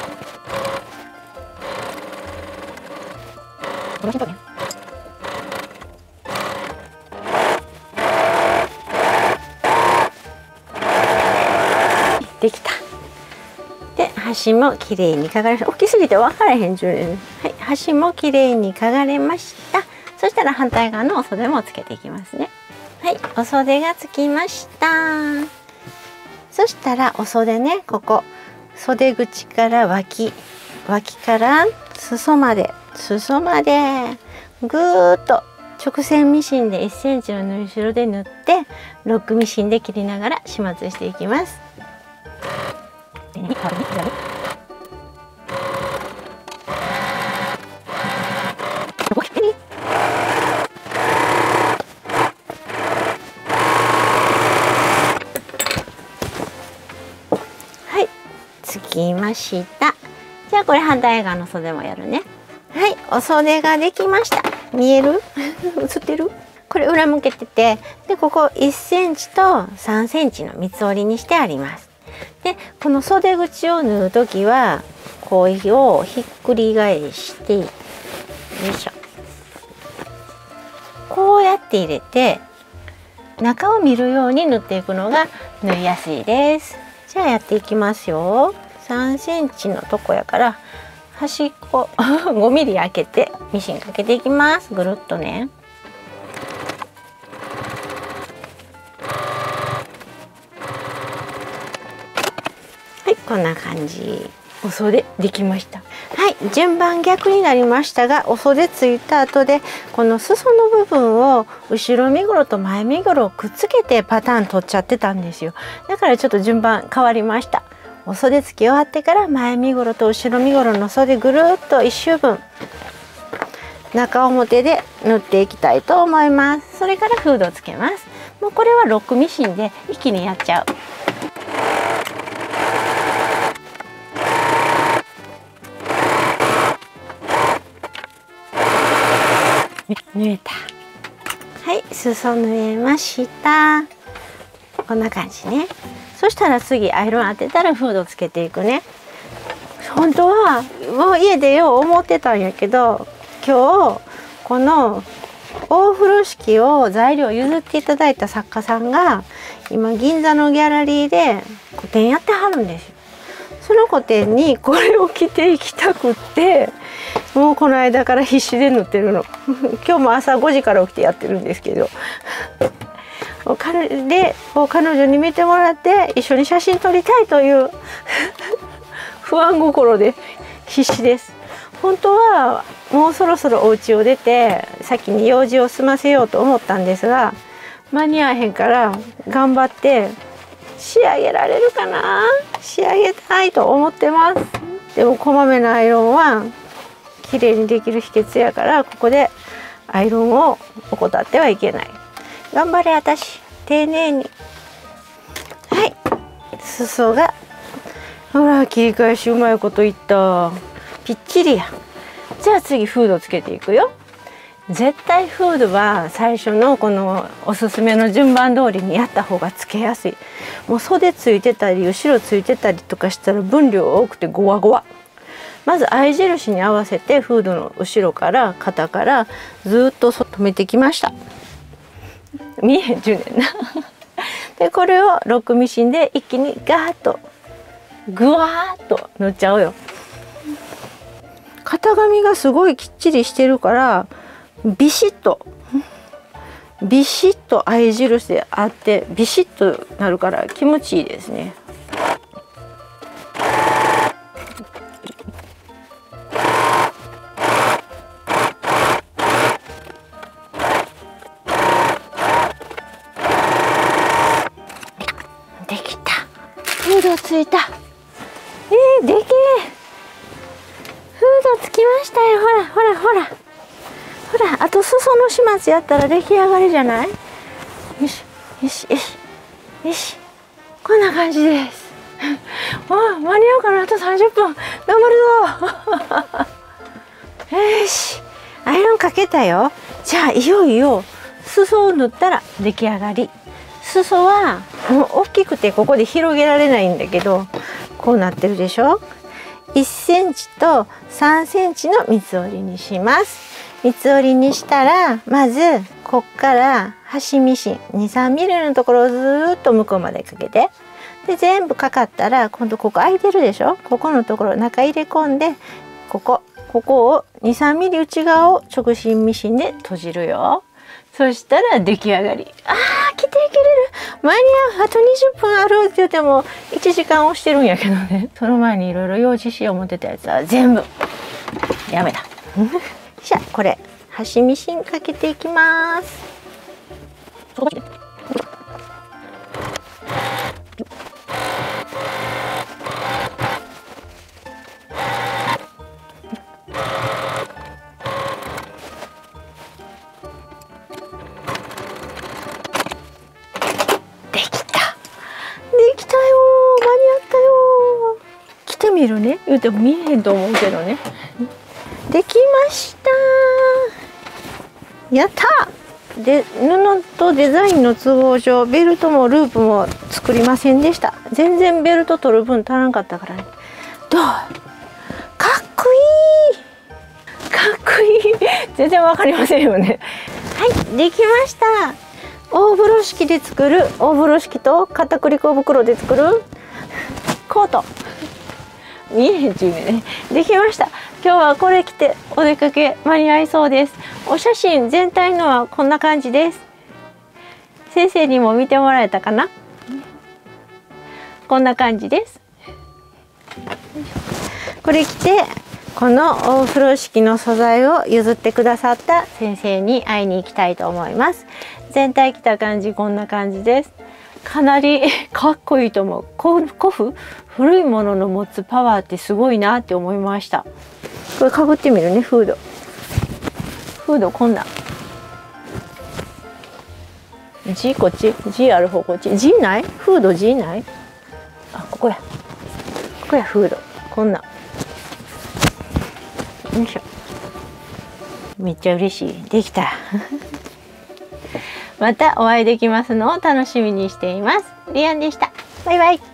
できた。で端も綺麗にかがれました。大きすぎて分からへんじゅうね。はい、端も綺麗にかがれました。 そしたら反対側のお袖もつけていきますね。はい、お袖がつきました。そしたらお袖ね、ここ袖口から脇、脇から裾まで、裾までぐーっと直線ミシンでいっセンチの縫い代で縫って、ロックミシンで切りながら始末していきます。はい、つきました。じゃあこれ反対側の袖もやるね。はい、お袖ができました。見える？映ってる？これ裏向けてて、でここいっセンチとさんセンチの三つ折りにしてあります。でこの袖口を縫う時はこうをひっくり返して、よいしょ、こうやって入れて中を見るように縫っていくのが縫いやすいです。じゃあやっていきますよ。さんセンチのとこやから端っこごミリ開けてミシンかけていきます。ぐるっとね。はい、こんな感じ。お袖できました。はい、順番逆になりましたが、お袖ついた後でこの裾の部分を後ろ身ごろと前身ごろをくっつけてパターン取っちゃってたんですよ。だからちょっと順番変わりました。お袖付き終わってから前身ごろと後ろ身ごろの袖ぐるっといっ周分中表で縫っていきたいと思います。それからフードをつけます。もうこれはロックミシンで一気にやっちゃう。縫えた。はい、裾縫えました。こんな感じね。そしたら次アイロン当てたらフードつけていくね。本当はもう家でよう思ってたんやけど、今日この大風呂敷を材料譲っていただいた作家さんが今銀座のギャラリーで個展やってはるんですよ。その個展にこれを着ていきたくって、もうこの間から必死で縫ってるの。今日も朝ごじから起きてやってるんですけど彼で彼女に見てもらって一緒に写真撮りたいという不安心で必死です。本当はもうそろそろお家を出て先に用事を済ませようと思ったんですが、間に合わへんから頑張って仕上げられるかな、仕上げたいと思ってます。でもこまめなアイロンは綺麗にできる秘訣やから、ここでアイロンを怠ってはいけない。頑張れ私、丁寧に。はい、裾がほら切り返しうまいこといった、ぴっちりや。じゃあ次フードつけていくよ。絶対フードは最初のこのおすすめの順番通りにやった方がつけやすい。もう袖ついてたり後ろついてたりとかしたら分量多くてゴワゴワ。まず合い印に合わせてフードの後ろから肩からずっと止めてきました。見えへんじゅうねんなでこれをロックミシンで一気にガーッとグワーッと塗っちゃうよ。型紙がすごいきっちりしてるからビシッとビシッと合い印であってビシッとなるから気持ちいいですね。できた。フードついた。えー、でけえ。フードつきましたよ。ほらほらほらほら、あと裾の始末やったら出来上がりじゃない。よしよしよしよし、こんな感じです。あ、間に合うかな。あとさんじゅっぷん頑張るぞよし、アイロンかけたよ。じゃあいよいよ裾を縫ったら出来上がり。裾はもう大きくてここで広げられないんだけど、こうなってるでしょ。いっセンチとさんセンチの三つ折りにします。三つ折りにしたら、まずこっから端ミシンに、さんミリのところをずっと向こうまでかけて、で全部かかったら今度ここ空いてるでしょ。ここのところ中入れ込んで、ここここをにさんミリ内側を直進ミシンで閉じるよ。そしたら出来上がり。あー、着ていけれる。間に合う。あとにじゅっぷんあるって言ってもいちじかん押してるんやけどね。その前にいろいろ用事しよう思ってたやつは全部やめた。じゃあこれ端ミシンかけていきます。見るね、言うても見えへんと思うけどね。できました。やった。で、布とデザインの都合上ベルトもループも作りませんでした。全然ベルト取る分足らんかったからね。どう？かっこいい。かっこいい。全然わかりませんよね。はい、できました。大風呂敷で作る大風呂敷と片栗粉袋で作るコート。見えへんちゅうね。できました。今日はこれ着てお出かけ間に合いそうです。お写真全体のはこんな感じです。先生にも見てもらえたかな。こんな感じです。これ着てこの大風呂敷の素材を譲ってくださった先生に会いに行きたいと思います。全体着た感じこんな感じです。かなりかっこいいと思う。古布、古いものの持つパワーってすごいなって思いました。これかぶってみるね、フード。フードこんな。G こっち、G ある方こっち。G ない？フード G ない？あ、ここや。ここやフード。こんな。よいしょ。めっちゃ嬉しい。できた。またお会いできますのを楽しみにしています。リアンでした。バイバイ。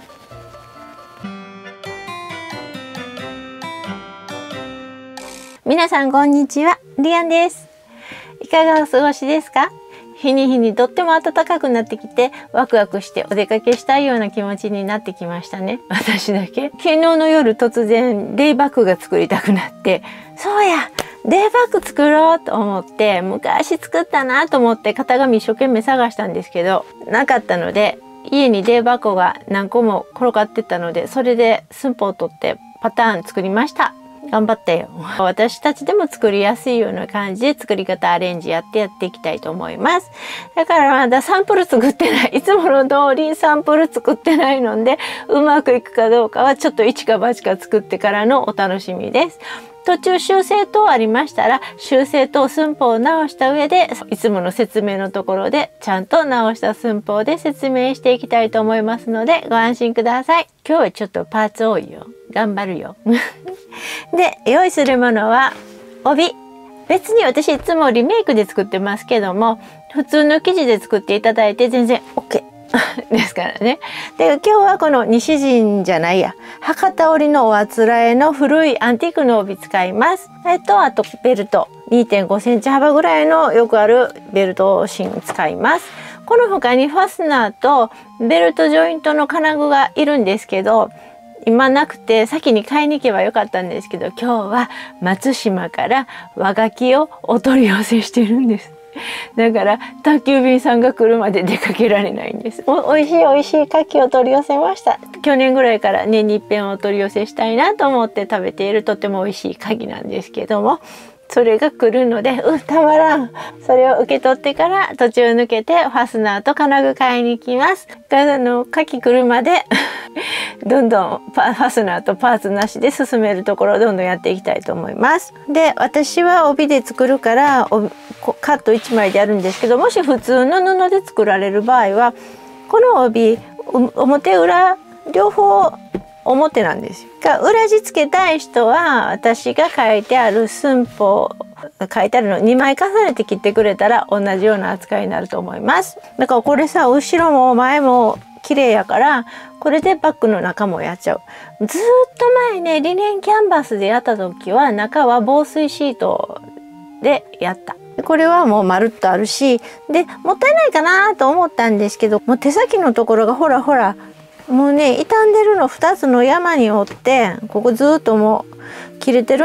皆さんこんにちは。リアンです。いかがお過ごしですか？日に日にとっても暖かくなってきて、ワクワクしてお出かけしたいような気持ちになってきましたね。私だけ。昨日の夜突然デイバッグが作りたくなって、そうやデイバッグ作ろうと思って、昔作ったなと思って型紙一生懸命探したんですけど、なかったので、家にデイバッグが何個も転がってたので、それで寸法を取ってパターン作りました。頑張ったよ。私たちでも作りやすいような感じで作り方アレンジやってやっていきたいと思います。だからまだサンプル作ってない。いつもの通りサンプル作ってないので、うまくいくかどうかはちょっと一か八か作ってからのお楽しみです。途中修正等ありましたら、修正等寸法を直した上で、いつもの説明のところでちゃんと直した寸法で説明していきたいと思いますので、ご安心ください。今日はちょっとパーツ多いよ。頑張るよ。で、用意するものは帯。別に私いつもリメイクで作ってますけども、普通の生地で作っていただいて全然 OK ですからね。で、今日はこの西陣じゃないや、博多織のおあつらえの古いアンティークの帯使います。えっと、あとベルト にてんごセンチ幅ぐらいのよくあるベルト芯使います。この他にファスナーとベルトジョイントの金具がいるんですけど、今なくて先に買いに行けばよかったんですけど、今日は松島から和楽器をお取り寄せしてるんです。だから宅急便さんが来るまで出かけられないんです。お、おいしいおいしい牡蠣を取り寄せました。去年ぐらいから年に一遍お取り寄せしたいなと思って食べているとても美味しい牡蠣なんですけども、それが来るので、うん、たまらん。それを受け取ってから途中抜けてファスナーと金具買いに行きます。あの、牡蠣来るまでどんどんファスナーとパーツなしで進めるところをどんどんやっていきたいと思います。で、私は帯で作るからカットいちまいでやるんですけど、もし普通の布で作られる場合はこの帯表裏両方表なんですよ。裏地付けたい人は私が書いてある寸法書いてあるのにまい重ねて切ってくれたら同じような扱いになると思います。だからこれさ、後ろも前も綺麗やからこれでバッグの中もやっちゃう。ずーっと前ね、リネンキャンバスでやった時は中は防水シートでやった。これはもうまるっとあるし、でもったいないかなと思ったんですけど、もう手先のところがほらほらもうね、傷んでるのふたつの山に折って、ここずっともう切れてるの。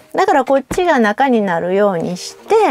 だからこっちが中になるようにして、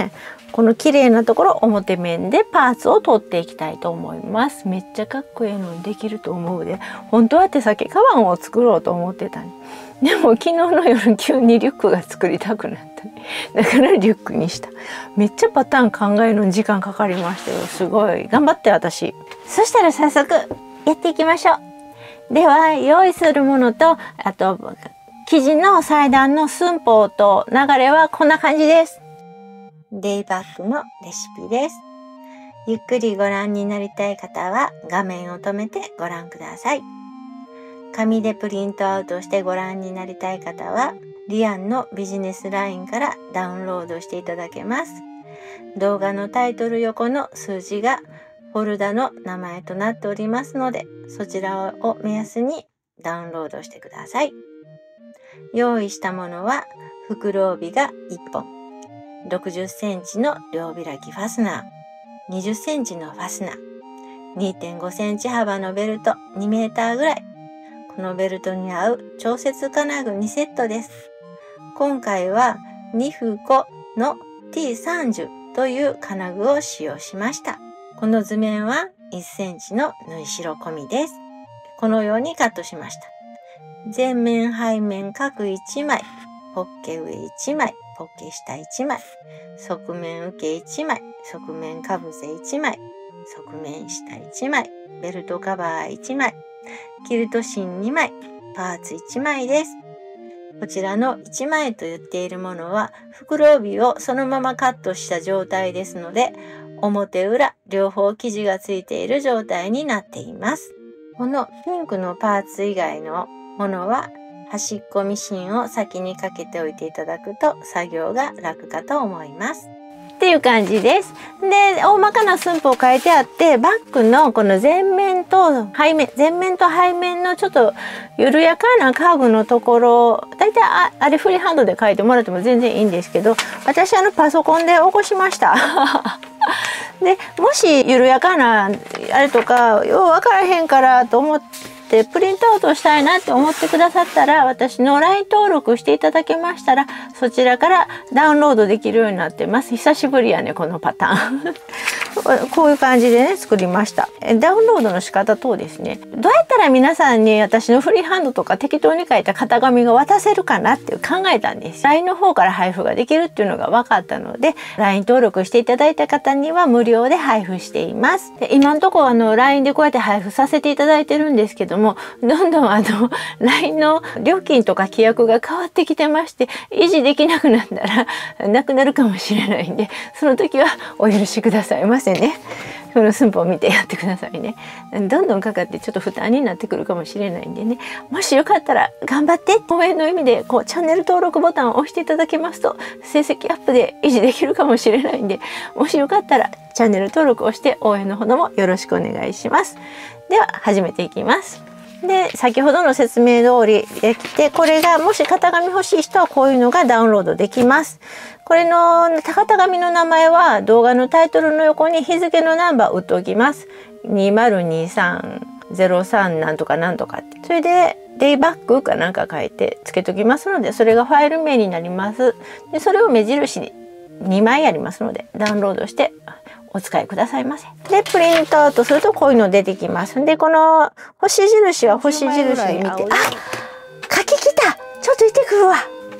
この綺麗なところ表面でパーツを取っていきたいと思います。めっちゃかっこいいのにできると思うで、本当は手先カバンを作ろうと思ってたね。でも昨日の夜急にリュックが作りたくなったね。だからリュックにした。めっちゃパターン考えるのに時間かかりましたよ。すごい頑張って私。そしたら早速やっていきましょう。では用意するものと、あと生地の裁断の寸法と流れはこんな感じです。デイバッグのレシピです。ゆっくりご覧になりたい方は画面を止めてご覧ください。紙でプリントアウトしてご覧になりたい方はリアンのビジネスラインからダウンロードしていただけます。動画のタイトル横の数字がフォルダの名前となっておりますので、そちらを目安にダウンロードしてください。用意したものは袋帯がいっぽん、ろくじゅっセンチの両開きファスナー、にじゅっセンチのファスナー、にてんごセンチ幅のベルトにメーターぐらい。このベルトに合う調節金具にセットです。今回はにふこの ティーさんじゅう という金具を使用しました。この図面はいっセンチの縫い代込みです。このようにカットしました。前面背面各いちまい、ポッケ上いちまい、ポッケ下いちまい、側面受けいちまい、側面かぶせいちまい、側面下いちまい、ベルトカバーいちまい、キルト芯にまい、パーツいちまいです。こちらのいちまいと言っているものは袋帯をそのままカットした状態ですので、表裏両方生地がついている状態になっています。このピンクのパーツ以外のものは端っこミシンを先にかけておいていただくと作業が楽かと思います。っていう感じです。で、大まかな寸法書いてあって、バッグのこの前面と背面、前面と背面のちょっと緩やかなカーブのところ、だいたい あ, あれフリーハンドで書いてもらっても全然いいんですけど、私あのパソコンで起こしました。で、もし緩やかなあれとかよう分からへんからと思ってプリントアウトしたいなって思ってくださったら、私の ライン 登録していただけましたらそちらからダウンロードできるようになってます。久しぶりやねこのパターン。こういう感じでね作りました。ダウンロードの仕方等ですね。どうやったら皆さんに私のフリーハンドとか適当に書いた型紙が渡せるかなっていう考えたんです。ライン の方から配布ができるっていうのが分かったので、 ライン 登録していただいた方には無料で配布しています。で今のところあの ライン でこうやって配布させていただいてるんですけども、どんどんあの ライン の料金とか規約が変わってきてまして、維持できなくなったらなくなるかもしれないんで、その時はお許しくださいませね。この寸法を見てやってくださいね。どんどんかかってちょっと負担になってくるかもしれないんでね、もしよかったら頑張って応援の意味でこうチャンネル登録ボタンを押していただけますと成績アップで維持できるかもしれないんで、もしよかったらチャンネル登録をして応援のほどもよろしくお願いします。では始めていきます。で先ほどの説明通りできて、これがもし型紙欲しい人はこういうのがダウンロードできます。これの型紙の名前は動画のタイトルの横に日付のナンバーを打っておきます。にまるにさんゼロさんなんとかなんとかって、それでデイバッグかなんか書いてつけときますので、それがファイル名になります。でそれを目印ににまいありますのでダウンロードしてお使いくださいませ。でプリントアウトするとこういうの出てきます。でこの星印は星印見て、あ、柿来た、ちょっと行ってくるわ。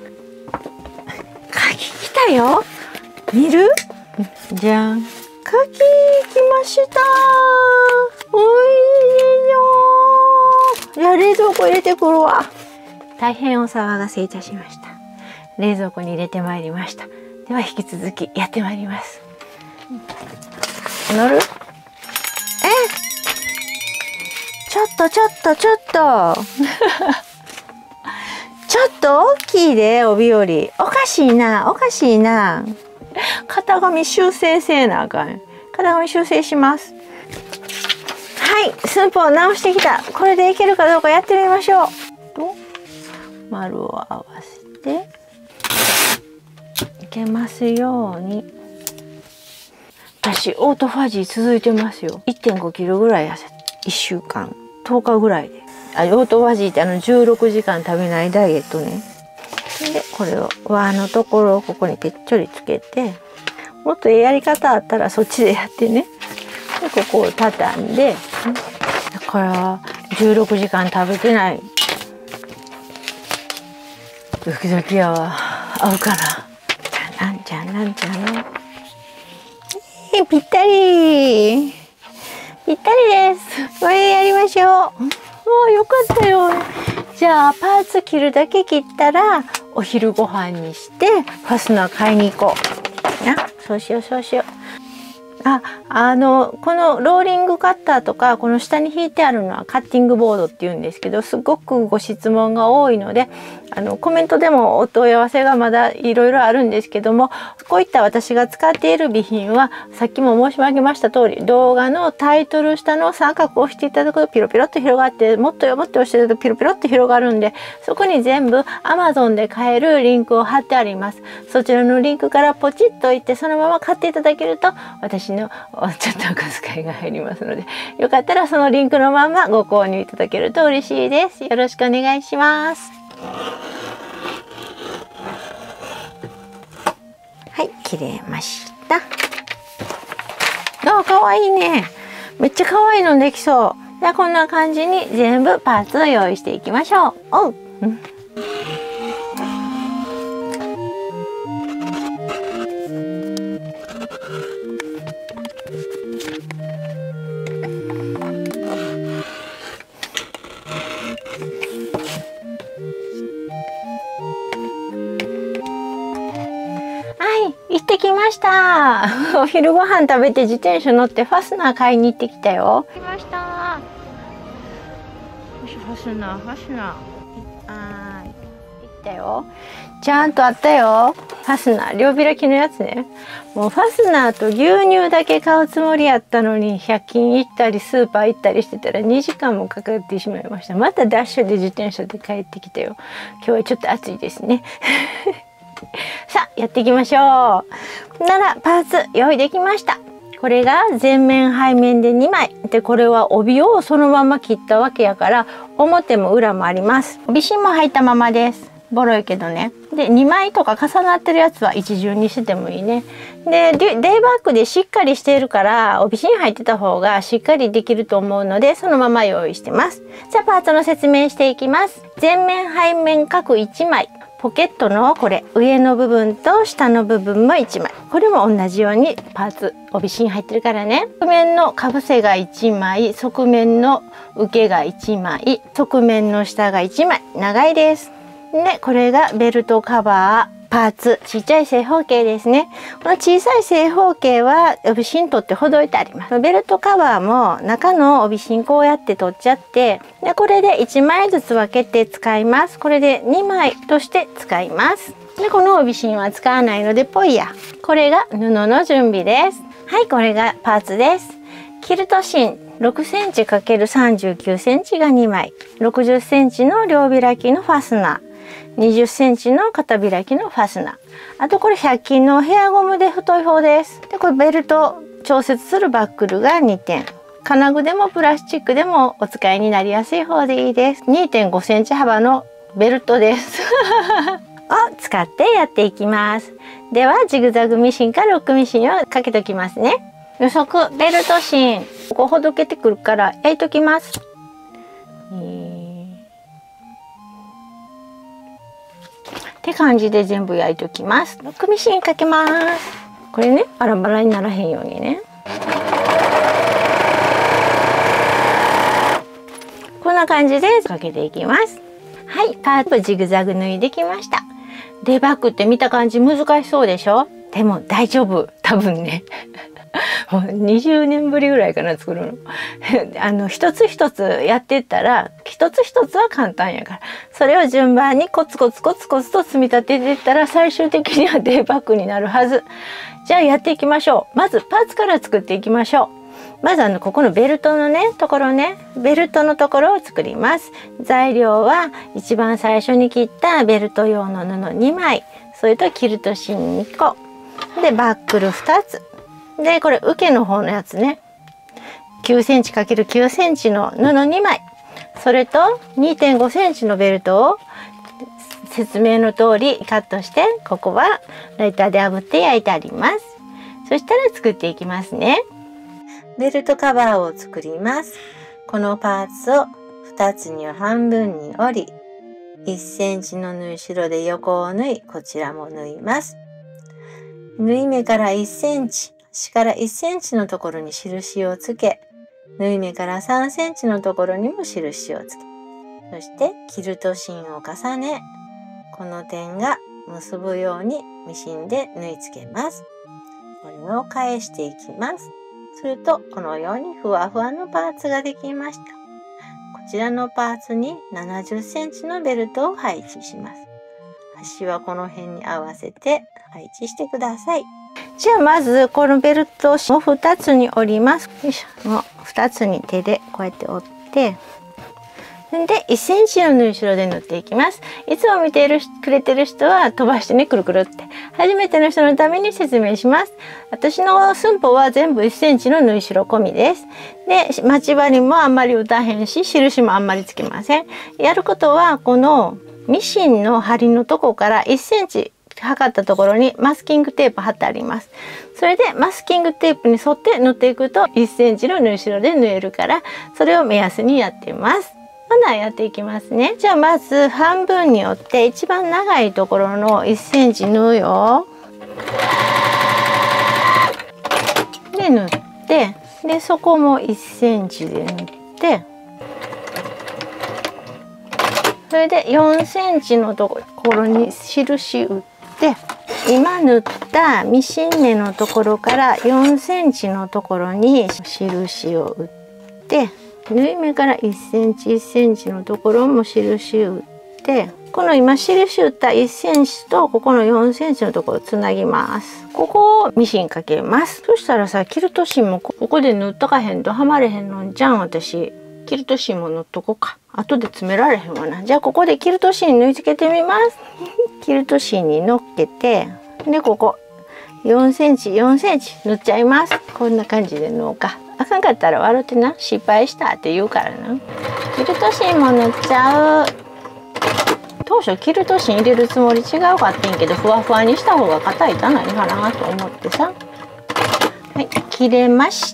柿来たよ、見る？じゃん、柿来ました。おいしいよ。じゃあ冷蔵庫入れてくるわ。大変お騒がせいたしました。冷蔵庫に入れてまいりました。では引き続きやってまいります。乗る？え？ちょっとちょっとちょっとちょっと大きいで帯より。おかしいなおかしいな。型紙修正せなあかん。型紙修正します。はい、寸法直してきた。これでいけるかどうかやってみましょう。と丸を合わせていけますように。私オートファジー続いてますよ。 いってんごキロぐらい痩せていっしゅうかんとおかぐらいで。あ、オートファジーってあのじゅうろくじかん食べないダイエットね。 でこれを輪のところをここにぺっちょりつけて、もっとやり方あったらそっちでやってね。でここを畳んで、だからじゅうろくじかん食べてないドキドキやわ。合うかな。なんちゃんなんちゃんの、えー、ぴったりぴったりです。これでやりましょう。もうよかったよ。じゃあパーツ切るだけ切ったらお昼ご飯にしてファスナー買いに行こうな。そうしようそうしよう。あ、あのこのローリングカッターとか、この下に引いてあるのはカッティングボードっていうんですけど、すごくご質問が多いので、あのコメントでもお問い合わせがまだいろいろあるんですけども、こういった私が使っている備品はさっきも申し上げました通り、動画のタイトル下の三角を押していただくとピロピロっと広がって、もっとよもっと押していただくとピロピロっと広がるんで、そこに全部 アマゾン で買えるリンクを貼ってあります。そちらのリンクからポチッといってそのまま買っていただけると、私のちょっとお小遣いが入りますので、よかったらそのリンクのままご購入いただけると嬉しいです。よろしくお願いします。はい、切れました。あ、かわいいね。めっちゃ可愛いのできそう。じゃあこんな感じに全部パーツを用意していきましょう。おう、うん、行ってきました。お昼ご飯食べて自転車乗ってファスナー買いに行ってきたよ。来ました。ファスナー、ファスナー。あー、行ったよ。ちゃんとあったよ。ファスナー、両開きのやつね。もうファスナーと牛乳だけ買うつもりやったのに、ひゃく均行ったりスーパー行ったりしてたらにじかんもかかってしまいました。またダッシュで自転車で帰ってきたよ。今日はちょっと暑いですね。さあやっていきましょう。ならパーツ用意できました。これが前面背面でにまいで、これは帯をそのまま切ったわけやから表も裏もあります。帯芯も入ったままです。ボロいけどね。でにまいとか重なってるやつは一重にしてもいいね。でデイバッグでしっかりしているから帯芯入ってた方がしっかりできると思うので、そのまま用意してます。じゃあパーツの説明していきます。前面背面各いちまい、ポケットのこれ上の部分と下の部分もいちまい、これも同じようにパーツ帯芯入ってるからね。側面のかぶせがいちまい、側面の受けがいちまい、側面の下がいちまい、長いです。でこれがベルトカバーパーツ、ちっちゃい正方形ですね。この小さい正方形は帯芯取ってほどいてあります。ベルトカバーも中の帯芯こうやって取っちゃって、でこれでいちまいずつ分けて使います。これでにまいとして使います。でこの帯芯は使わないのでポイや。これが布の準備です。はい、これがパーツです。キルト芯ろくセンチかけるさんじゅうきゅうセンチがにまい、ろくじゅっセンチの両開きのファスナー、にじゅっセンチの片開きのファスナー、あとこれひゃく均のヘアゴムで太い方です。でこれベルト調節するバックルがにてん、金具でもプラスチックでもお使いになりやすい方でいいです。にてんごセンチ幅のベルトですを使ってやっていきます。ではジグザグミシンかロックミシンをかけときますね。予測ベルト芯ここほどけてくるから焼いときます。えーって感じで全部焼いておきます。ロックミシンかけます。これね、バラバラにならへんようにね。こんな感じでかけていきます。はい、パーツジグザグ縫いできました。デバッグって見た感じ難しそうでしょ？でも大丈夫、多分ね。もうにじゅうねんぶりぐらいかな作るの。あの一つ一つやってったら一つ一つは簡単やから、それを順番にコツコツコツコツと積み立てていったら最終的にはデイバッグになるはず。じゃあやっていきましょう。まずパーツから作っていきましょう。まずあのここのベルトのねところね、ベルトのところを作ります。材料は一番最初に切ったベルト用の布にまい、それとキルト芯にこでバックルふたつで、これ受けの方のやつね、きゅうセンチかけるきゅうセンチの布にまい、それと にてんごセンチのベルトを説明の通りカットして、ここはライターで炙って焼いてあります。そしたら作っていきますね。ベルトカバーを作ります。このパーツをふたつに半分に折り、いっセンチの縫い代で横を縫い、こちらも縫います。縫い目からいっセンチ、端からいっセンチのところに印をつけ、縫い目からさんセンチのところにも印をつけ、そしてキルト芯を重ね、この点が結ぶようにミシンで縫い付けます。これを返していきます。するとこのようにふわふわのパーツができました。こちらのパーツにななじゅっセンチのベルトを配置します。端はこの辺に合わせて配置してください。じゃあまずこのベルトをふたつに折ります。よいしょ。もうふたつに手でこうやって折って、でいっセンチの縫い代で縫っていきます。いつも見ているくれてる人は飛ばしてね、くるくるって。初めての人のために説明します。私の寸法は全部いっセンチの縫い代込みです。で待ち針もあんまり打たへんし、印もあんまりつけません。やることはこのミシンの針のとこからいっセンチ測ったところにマスキングテープ貼ってあります。それでマスキングテープに沿って縫っていくといっセンチの縫い代で縫えるから、それを目安にやっています。ほなやっていきますね。じゃあまず半分に折って一番長いところのいっセンチ縫うよ。で縫って、でそこもいっセンチで縫って、それでよんセンチのところに印打って、今縫ったミシン目のところからよんセンチのところに印を打って、縫い目からいっセンチいっセンチのところも印を打って、この今印打ったいっセンチとここのよんセンチのところをつなぎます。ここをミシンかけます。そしたらさ、キルト芯もここで縫っとかへんとはまれへんのんじゃん。私キルト芯も縫っとこうか。後で詰められへんわな。じゃあここでキルト芯縫い付けてみますキルト芯に乗っけて、でここよんセンチよんセンチ縫っちゃいます。こんな感じで縫おうか。あかんかったら笑ってな、失敗したって言うからな。キルト芯も縫っちゃう。当初キルト芯入れるつもり違うかってんけど、ふわふわにした方が硬いかないかなと思ってさ。はい、切れました。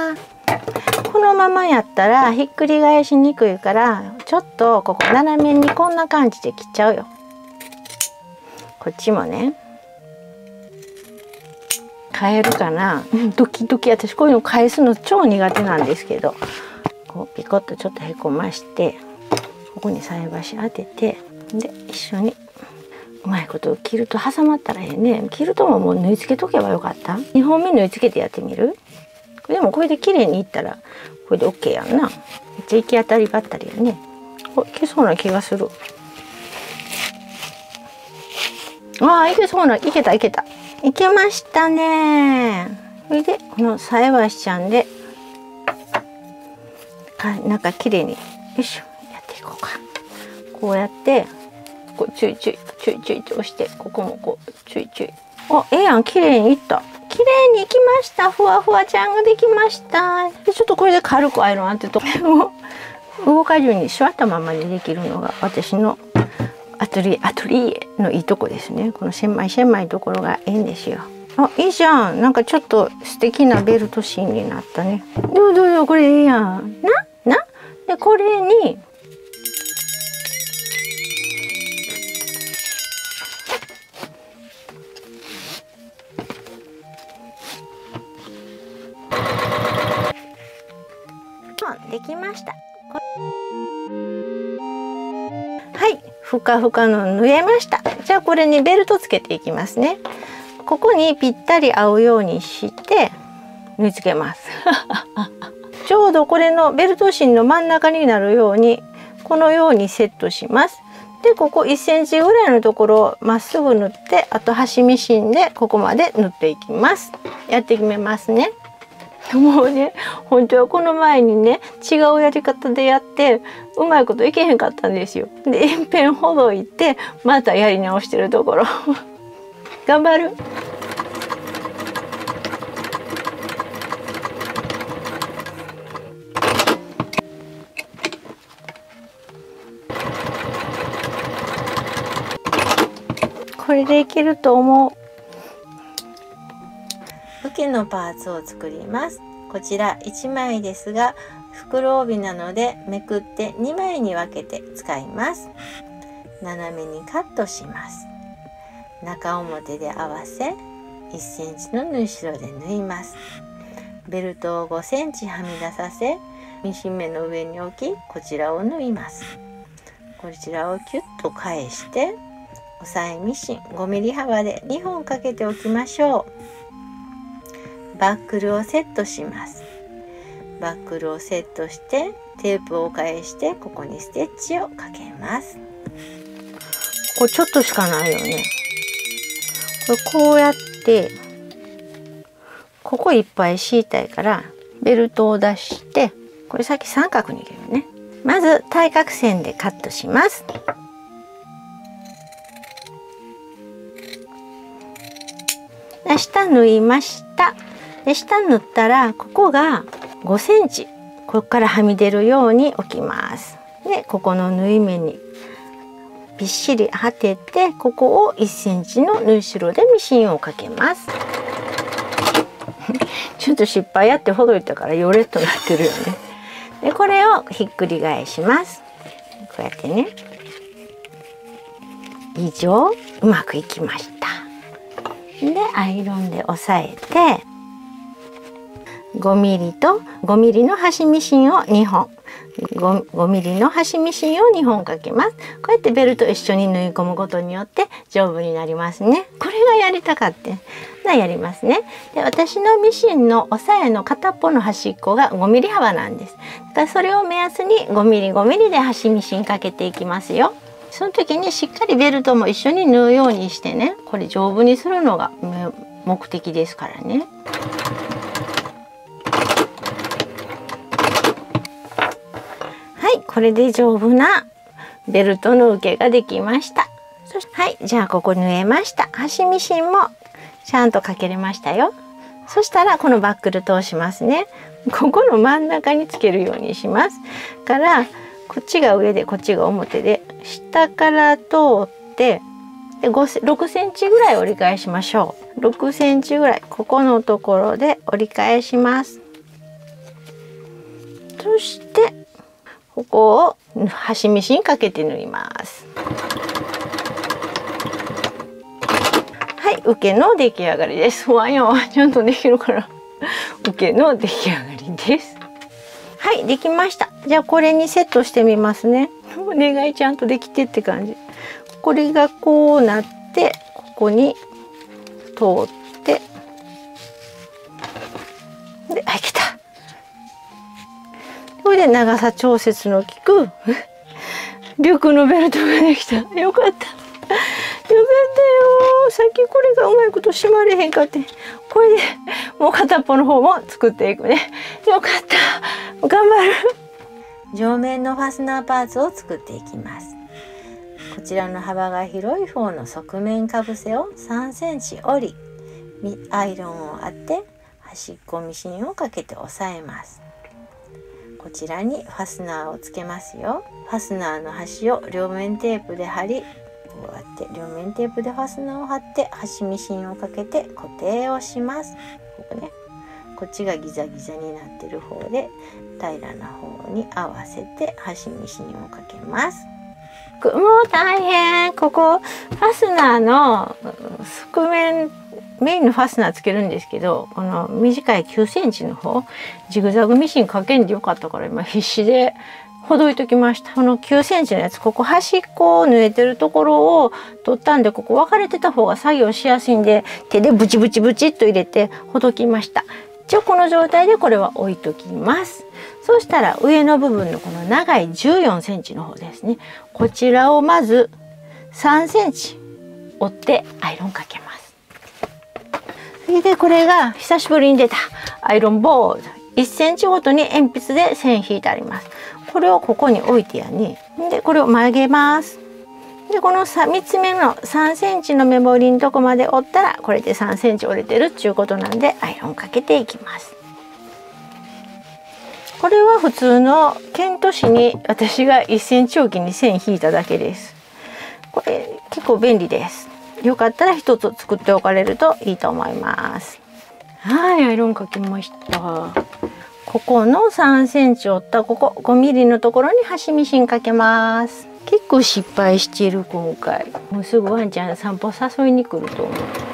このままやったらひっくり返しにくいから、ちょっとここ斜めにこんな感じで切っちゃうよ。こっちもね。変えるかな、ドキドキ。私こういうの返すの超苦手なんですけど、こうピコッとちょっとへこまして、ここに菜箸当てて、で一緒にうまいことキルト挟まったらええね。キルトももう縫い付けとけばよかった。にほんめ縫い付けてやってみる。でもこれで綺麗にいったらこれで オーケー やんな。めっちゃ行き当たりばったりやね。これいけそうな気がする。ああ、いけそうな、いけたいけた。いけましたね。それでこの菜箸ちゃんでかなんか綺麗によいしょやっていこうか。こうやってこうチュイチュイチュイチュイと押して、ここもこうチュイチュイ。あ、ええやん、綺麗にいった。綺麗にいきました。ふわふわちゃんができました。でちょっとこれで軽くアイロン当てと動かずに座ったままにできるのが私のアトリエアトリエのいいとこですね。この狭い狭いところがいいんですよ。あ、いいじゃん。なんかちょっと素敵なベルト芯になったね。どうどうどう、これいいやん。ななでこれにできました。はい、ふかふかの縫えました。じゃあこれにベルトつけていきますね。ここにぴったり合うようにして縫い付けますちょうどこれのベルト芯の真ん中になるようにこのようにセットします。でここいっセンチぐらいのところをまっすぐ縫って、あと端ミシンでここまで縫っていきます。やって決めますね。もうね、本当はこの前にね違うやり方でやってうまいこといけへんかったんですよ。で延辺ほどいてまたやり直してるところ頑張る。 これでいけると思う。受けのパーツを作ります。こちらいちまいですが、袋帯なのでめくってにまいに分けて使います。斜めにカットします。中表で合わせいっセンチの縫い代で縫います。ベルトをごセンチはみ出させ、ミシン目の上に置き、こちらを縫います。こちらをキュッと返して押さえミシンごミリ幅でにほんかけておきましょう。バックルをセットします。バックルをセットしてテープを返して、ここにステッチをかけます。これちょっとしかないよね。これこうやってここいっぱい敷いたいからベルトを出して、これさっき三角に入れるね。まず対角線でカットします。下縫いました。で下縫ったらここがごセンチ、ここからはみ出るように置きます。でここの縫い目にびっしり当てて、ここをいっセンチの縫い代でミシンをかけます。ちょっと失敗やってほどいたからヨレっとなってるよね。でこれをひっくり返します。こうやってね。以上うまくいきました。でアイロンで押さえてごミリとごミリの端ミシンをにほん、ごミリの端ミシンをにほんかけます。こうやってベルト一緒に縫い込むことによって丈夫になりますね。これがやりたかったな、やりますね。で私のミシンの押さえの片っぽの端っこがごミリ幅なんです。だからそれを目安にごミリごミリで端ミシンかけていきますよ。その時にしっかりベルトも一緒に縫うようにしてね、これ丈夫にするのが目的ですからね。はい、これで丈夫なベルトの受けができました。そしてはい、じゃあここ縫えました。端ミシンもちゃんとかけれましたよ。そしたらこのバックル通しますね。ここの真ん中につけるようにします。からこっちが上でこっちが表で、下から通ってでろくセンチぐらい折り返しましょう。ろくセンチぐらいここのところで折り返します。そしてここを端ミシンかけて縫います。はい、受けの出来上がりです。不安やわ、ちゃんとできるから受けの出来上がりです。はい、できました。じゃあこれにセットしてみますね。お願い、ちゃんとできてって感じ。これがこうなってここに通ってで、はい、来た。これで長さ調節の効くリュックのベルトができた。よかった。よかったよ。さっきこれがうまいこと締まれへんかって、これでもう片っぽの方も作っていくね。よかった。頑張る。上面のファスナーパーツを作っていきます。こちらの幅が広い方の側面かぶせをさんセンチ折り、アイロンを当て端っこミシンをかけて押さえます。こちらにファスナーをつけますよ。ファスナーの端を両面テープで貼り、こうやって両面テープでファスナーを貼って端ミシンをかけて固定をします。ここね、こっちがギザギザになってる方で平らな方に合わせて端ミシンをかけます。もう大変。ここファスナーの側面メインのファスナーつけるんですけど、この短いきゅうセンチの方ジグザグミシンかけんでよかったから今必死でほどいときました。このきゅうセンチのやつ、ここ端っこを縫えてるところを取ったんで、ここ分かれてた方が作業しやすいんで手でブチブチブチっと入れてほどきました。一応この状態でこれは置いときます。そしたら上の部分のこの長いじゅうよんセンチの方ですね、こちらをまずさんセンチ折ってアイロンかけます。それでこれが久しぶりに出たアイロンボード、いっセンチごとに鉛筆で線引いてあります。これをここに置いてやね。でこれを曲げます。でこのみっつめのさんセンチの目盛りのとこまで折ったらこれでさんセンチ折れてるっていうことなんでアイロンかけていきます。これは普通のケント紙に私がいっセンチおきに線引いただけです。これ結構便利です。 よかったら一つ作っておかれるといいと思います。はい、アイロンかけました。ここのさんセンチ折ったここごミリのところに端ミシンかけます。結構失敗している今回。もうすぐワンちゃん散歩誘いに来ると思う。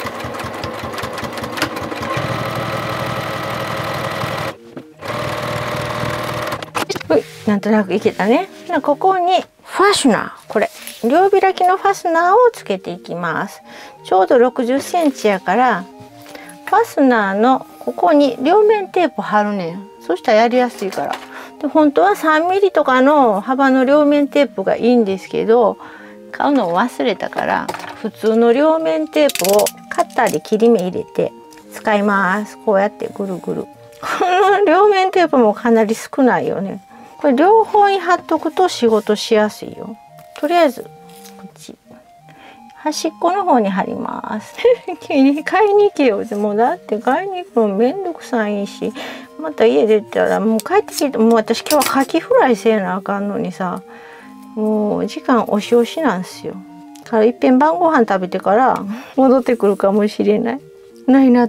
はい、なんとなくいけたね。ここにファスナー、これ両開きのファスナーをつけていきます。ちょうどろくじゅっセンチやからファスナーのここに両面テープ貼るねん。そしたらやりやすいから。で本当はさんミリとかの幅の両面テープがいいんですけど、買うのを忘れたから普通の両面テープをカッターで切り目入れて使います。こうやってぐるぐる。この両面テープもかなり少ないよね。これ両方に貼っとくと仕事しやすいよ。とりあえずこっち端っこの方に貼ります。買いに行けよ。でもだって買いに行くのめんどくさいし、また家出たらもう帰ってきて、もう私今日はカキフライせなあかんのにさ、もう時間押し押しなんですよ。からいっぺん晩ご飯食べてから戻ってくるかもしれない。ないなった。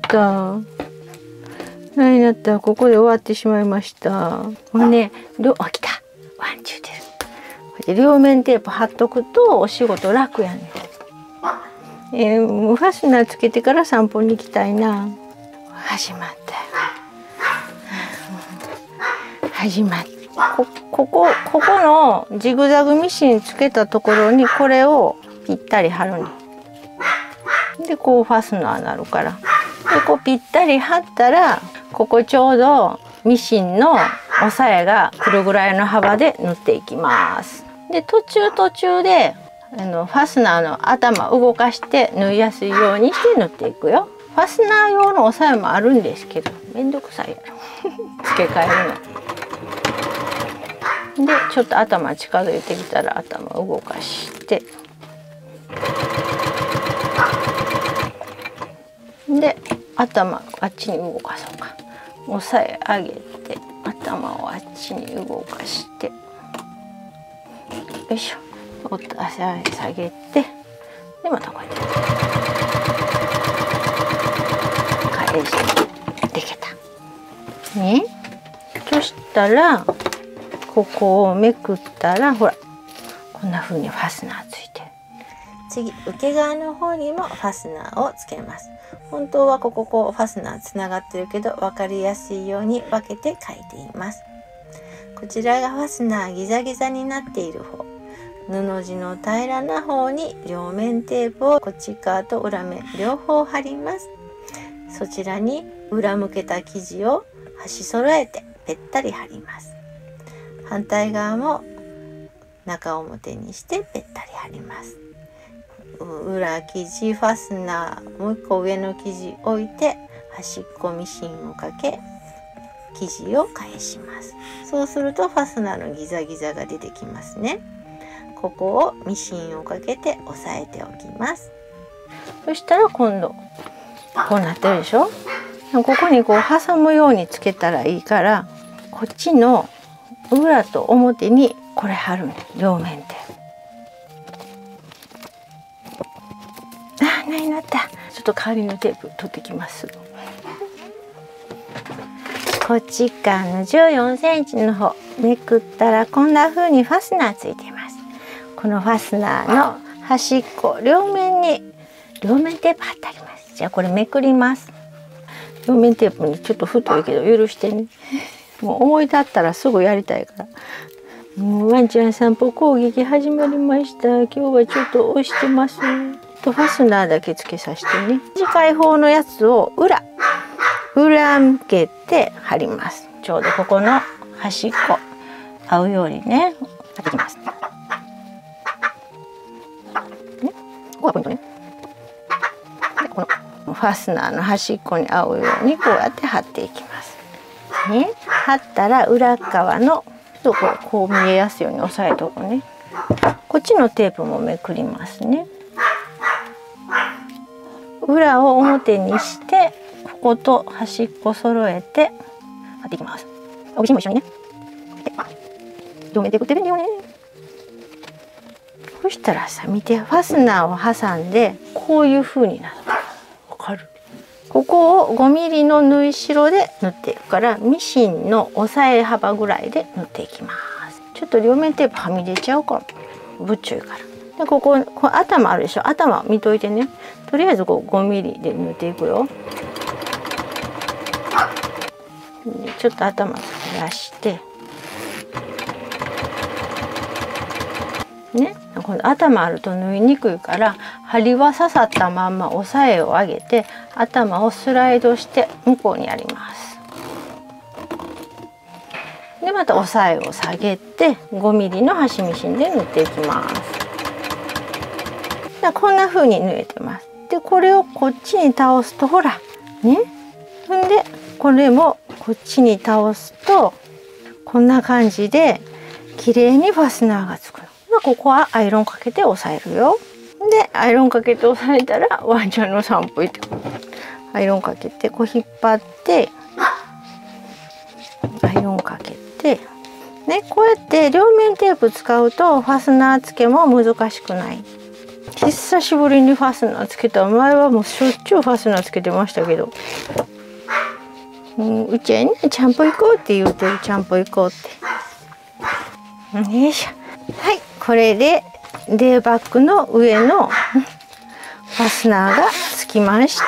ないなった。ここで終わってしまいました。これね、両あ来た。ワンチュー出る。これで両面テープ貼っとくとお仕事楽やねん。えー、ファスナーつけてから散歩に行きたいな。始まった。始まった。こここここのジグザグミシンつけたところにこれをぴったり貼るの。でこうファスナーになるから。でこうぴったり貼ったらここちょうどミシンの押さえが来るぐらいの幅で縫っていきます。で途中途中であのファスナーの頭動かして縫いやすいようにして縫っていくよ。ファスナー用の押さえもあるんですけどめんどくさいやろ付け替えるの。でちょっと頭近づいてきたら頭動かしてで頭あっちに動かそうか。押さえ上げて頭をあっちに動かしてよいしょ。おっと足下げてでまたこうやって返してできたね。そしたらここをめくったらほらこんな風にファスナーついてる。次受け側の方にもファスナーをつけます。本当はこここうファスナーつながってるけど分かりやすいように分けて書いています。こちらがファスナーギザギザになっている方、布地の平らな方に両面テープをこっち側と裏面両方貼ります。そちらに裏向けた生地を端揃えてぺったり貼ります。反対側も中表にしてぺったり貼ります。裏生地ファスナーもう一個上の生地置いて端っこミシンをかけ生地を返します。そうするとファスナーのギザギザが出てきますね。ここをミシンをかけて押さえておきます。そしたら今度こうなってるでしょ。ここにこう挟むようにつけたらいいからこっちの裏と表にこれ貼るの両面テープ。あ、ないなった。ちょっと代わりのテープ取ってきます。こっち側のじゅうよんセンチの方めくったらこんな風にファスナーついています。このファスナーの端っこ両面に両面テープ貼ってあります。じゃあこれめくります。両面テープにちょっと太いけど許してね。もう思い立ったらすぐやりたいから。もうワンちゃん散歩攻撃始まりました。今日はちょっと押してます。とファスナーだけつけさせてね。短い方のやつを裏裏向けて貼ります。ちょうどここの端っこ合うようにね貼ってきます。ね、ここがポイントね。でこのファスナーの端っこに合うようにこうやって貼っていきます。ね、貼ったら裏側のちょっとこう、こう見えやすいように押さえておくね。こっちのテープもめくりますね。裏を表にしてここと端っこ揃えて貼っていきます。おびしも一緒にね。両面テープって便利よね。そしたらさ見てファスナーを挟んでここういう風になる。わかる？ここをごミリの縫い代で縫っていくから、ミシンの押さえ幅ぐらいで縫っていきます。ちょっと両面テープはみ出ちゃうからぶっちょいから。でここ、これ頭あるでしょ。頭見といてね。とりあえずこうごミリで縫っていくよ。ちょっと頭ずらしてね、この頭あると縫いにくいから、針は刺さったまんま押さえを上げて頭をスライドして向こうにやります。でまた押さえを下げてごミリの端ミシンで縫っていきます。こんな風に縫えてます。でこれをこっちに倒すとほらね、ほんでこれもこっちに倒すとこんな感じで綺麗にファスナーがつくの。ここはアイロンかけて押さえるよ。でアイロンかけて押さえたらワンちゃんの散歩行ってアイロンかけてこう引っ張ってアイロンかけてね、こうやって両面テープ使うとファスナー付けも難しくない。久しぶりにファスナーつけた。前はもうしょっちゅうファスナーつけてましたけど、うん、うちはねちゃんぽ行こうって言うてる。ちゃんぽ行こうって。よいしょ。はい、これでデイバッグの上のファスナーがつきました。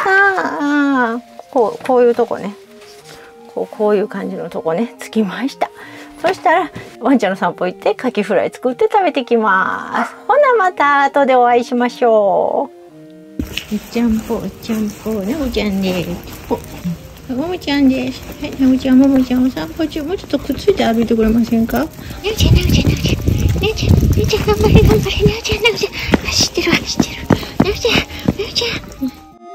こうこういうとこね、こうこういう感じのとこねつきました。そしたらワンちゃんの散歩行ってカキフライ作って食べてきます。ほなまた後でお会いしましょう。うちゃんぽうちゃんぽうなおちゃんです。ももちゃんです。はい、なおちゃんももちゃんお散歩中、もうちょっとくっついて歩いてくれませんか。なおちゃんなおちゃんなおちゃんなおちゃんなおちゃん頑張れ頑張れなおちゃんなおちゃん走ってる走ってるなおちゃんなおちゃん。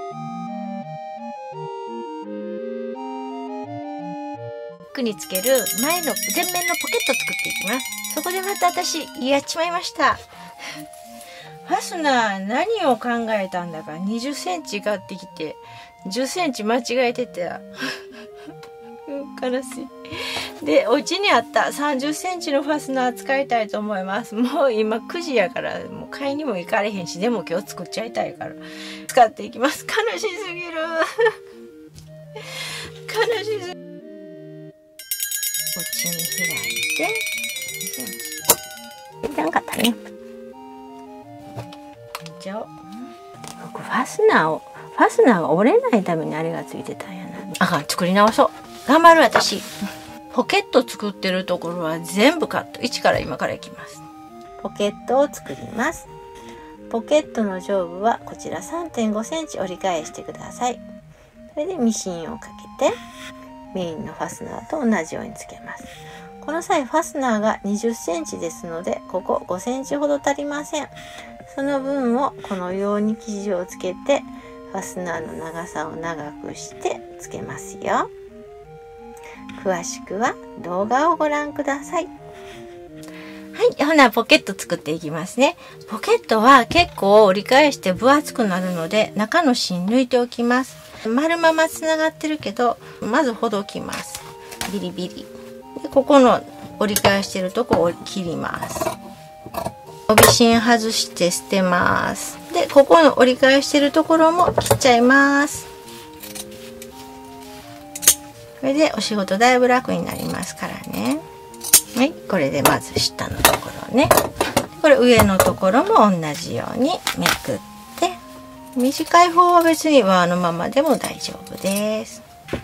服につける前の前面のポケット作っていきます。そこでまた私やっちまいました。ファスナー何を考えたんだかにじゅっセンチ買ってきてじゅっセンチ間違えてた。悲しい。でお家にあったさんじゅっセンチのファスナー使いたいと思います。もう今くじやからもう買いにも行かれへんし、でも今日作っちゃいたいから使っていきます。悲しすぎる。悲しすぎる。こっちに開いてにセンチいらんかったね。じゃあ僕ファスナーをファスナーが折れないためにあれがついてたんやな。あかん、作り直そう。頑張る私。ポケット作ってるところは全部カット。一から今からいきます。ポケットを作ります。ポケットの上部はこちら さんてんごセンチ折り返してください。それでミシンをかけてメインのファスナーと同じようにつけます。この際ファスナーがにじゅっセンチですので、ここごセンチほど足りません。その分をこのように生地をつけてファスナーの長さを長くしてつけますよ。詳しくは動画をご覧ください。はい、ほなポケット作っていきますね。ポケットは結構折り返して分厚くなるので中の芯抜いておきます。丸ままつながってるけどまずほどきます。ビリビリでここの折り返してるとこを切ります。帯芯外して捨てます。でここの折り返してるところも切っちゃいます。これでお仕事だいぶ楽になりますからね。はい、これでまず下のところね。これ上のところも同じようにめくって、短い方は別に輪のままでも大丈夫です。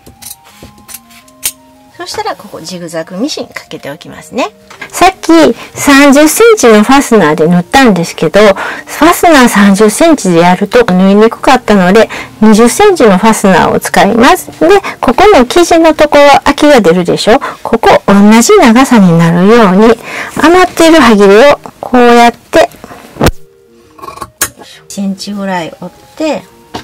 そしたらここジグザグミシンかけておきますね。さっきさんじゅっセンチのファスナーで縫ったんですけど、ファスナーさんじゅっセンチでやると縫いにくかったのでにじゅっセンチのファスナーを使います。で、ここの生地のところ空きが出るでしょ。ここ同じ長さになるように余っている端切れをこうやっていちセンチぐらい折って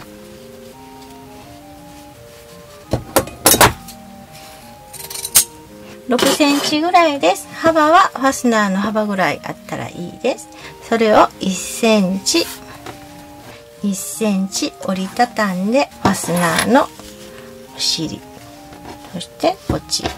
ろくセンチぐらいです。幅はファスナーの幅ぐらいあったらいいです。それをいっセンチいっセンチ折りたたんでファスナーのお尻、そしてこっち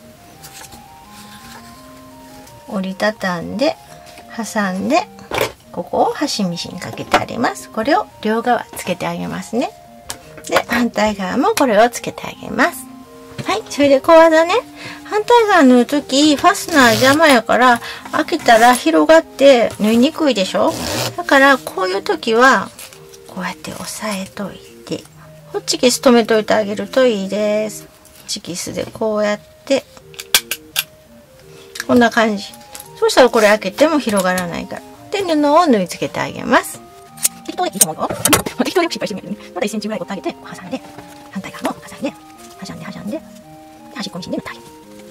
折りたたんで挟んでここを端ミシンかけてあります。これを両側つけてあげますね。で反対側もこれをつけてあげます。はい、それで小技ね、反対側縫う時ファスナー邪魔やから開けたら広がって縫いにくいでしょ。だからこういう時はこうやって押さえといて、ホッチキス留めといてあげるといいです。ホッチキスでこうやってこんな感じ。そしたらこれ開けても広がらないから。で布を縫い付けてあげます。適当でいいと思うよ。適当で失敗してみるけどね。またいっセンチぐらい折ってあげて挟んで、反対側も挟んで挟んで挟んで端っこミシンで縫ってあげる。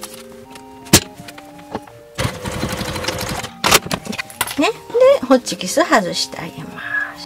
ね、でホッチキス外してあげます。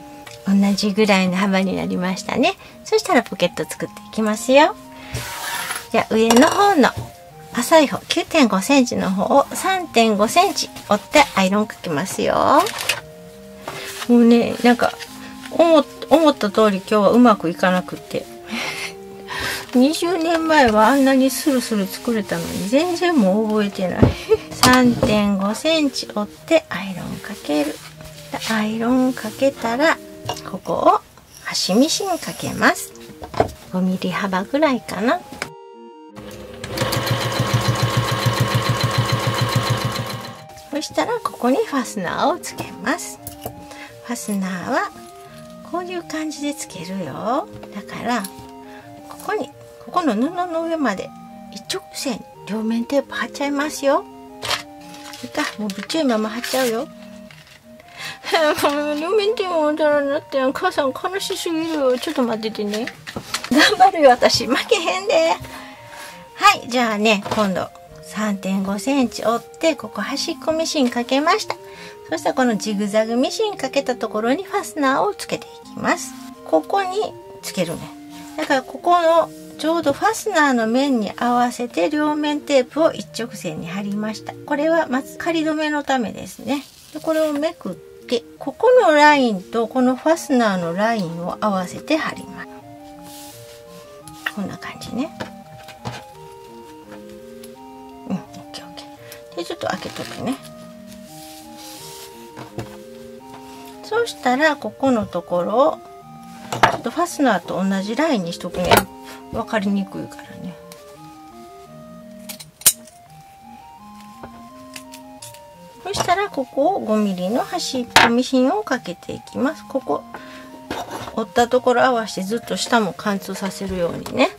同じぐらいの幅になりましたね。そしたらポケット作っていきますよ。じゃあ上の方の浅い方 きゅうてんごセンチの方を さんてんごセンチ折ってアイロンかけますよ。もうね、なんか思っ、思った通り今日はうまくいかなくってにじゅうねんまえはあんなにスルスル作れたのに全然もう覚えてないさんてんごセンチ折ってアイロンかける。アイロンかけたらここを端ミシンかけます。ごミリ幅ぐらいかな。そしたらここにファスナーをつけます。ファスナーはこういう感じでつけるよ。だからここにここの布の上まで一直線両面テープ貼っちゃいますよ。いいか、もうびっちょいまま貼っちゃうよ。両面テープもたらなって、母さん悲しすぎるよ。ちょっと待っててね。頑張るよ私、負けへんで。はい、じゃあね、今度さんてんごセンチ折ってここ端っこミシンかけました。そしたらこのジグザグミシンかけたところにファスナーをつけていきます。ここにつけるね。だからここのちょうどファスナーの面に合わせて両面テープを一直線に貼りました。これはまず仮止めのためですね。でこれをめくってここのラインとこのファスナーのラインを合わせて貼ります。こんな感じね。うん、オッケーオッケー。でちょっと開けとくね。そうしたらここのところをちょっとファスナーと同じラインにしとくね。分かりにくいからね。そしたらここをごミリの端っこミシンをかけていきます。ここ折ったところ合わせてずっと下も貫通させるようにね。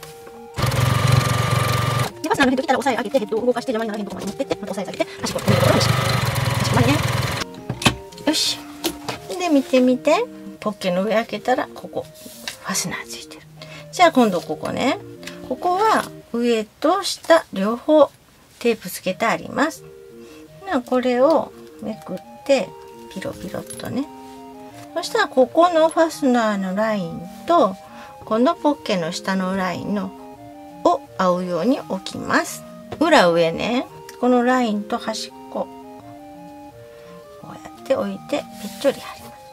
でファスナーのヘッド来たら押さえ上げてヘッドを動かして邪魔にならへんとこまで持ってってまた押さえ下げて端っこのところに端っこまでね。よし。で見てみて。ポッケの上開けたらここファスナーついてる。じゃあ今度ここね。ここは上と下両方テープつけてあります。これをめくってピロピロっとね。そしたらここのファスナーのラインとこのポッケの下のラインのを合うように置きます。裏上ね。このラインと端っここうやって置いてぺっちょり貼ります。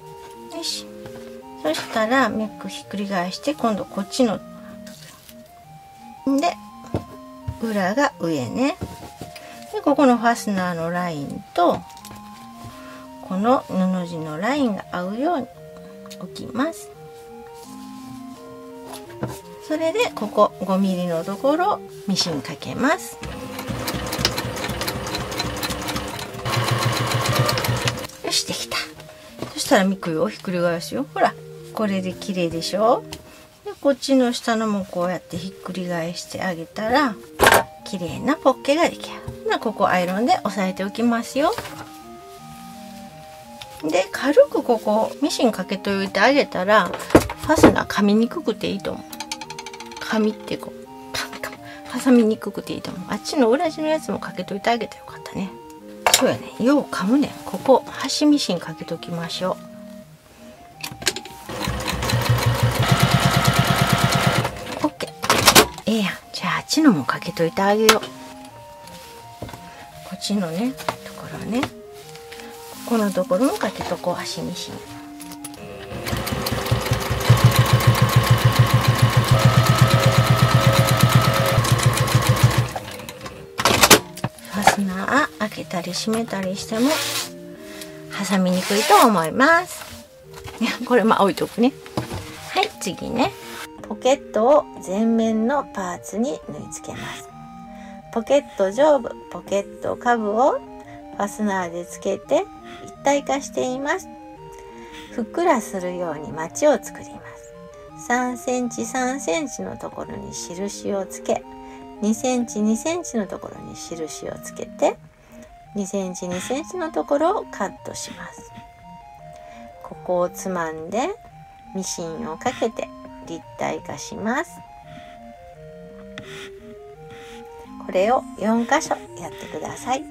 よし。そしたらメックひっくり返して今度こっちので裏が上ね。でここのファスナーのラインとこの布地のラインが合うように置きます。それでここごミリのところミシンかけます。よしできた。そしたらミクをひっくり返すよ。ほらこれで綺麗でしょ。でこっちの下のもこうやってひっくり返してあげたら綺麗なポッケができる。ここアイロンで押さえておきますよ。で軽くここミシンかけておいてあげたらファスナー噛みにくくていいと思う。噛みってこう噛み噛み挟みにくくていいと思う。あっちの裏地のやつもかけといてあげてよかったね。そうやね。よう噛むねん。ここ端ミシンかけときましょう。オッケー。ええやん。じゃああっちのもかけといてあげよう。こっちのねところね。ここのところもかけとこう端ミシン。ファスナー開けたり閉めたりしても挟みにくいと思います。これまあ置いとくね。はい、次ね。ポケットを前面のパーツに縫い付けます。ポケット上部、ポケット下部をファスナーでつけて一体化しています。ふっくらするようにマチを作ります。さんセンチさんセンチのところに印をつけ、にセンチにセンチのところに印をつけて、にセンチにセンチのところをカットします。ここをつまんでミシンをかけて立体化します。これをよんかしょやってください。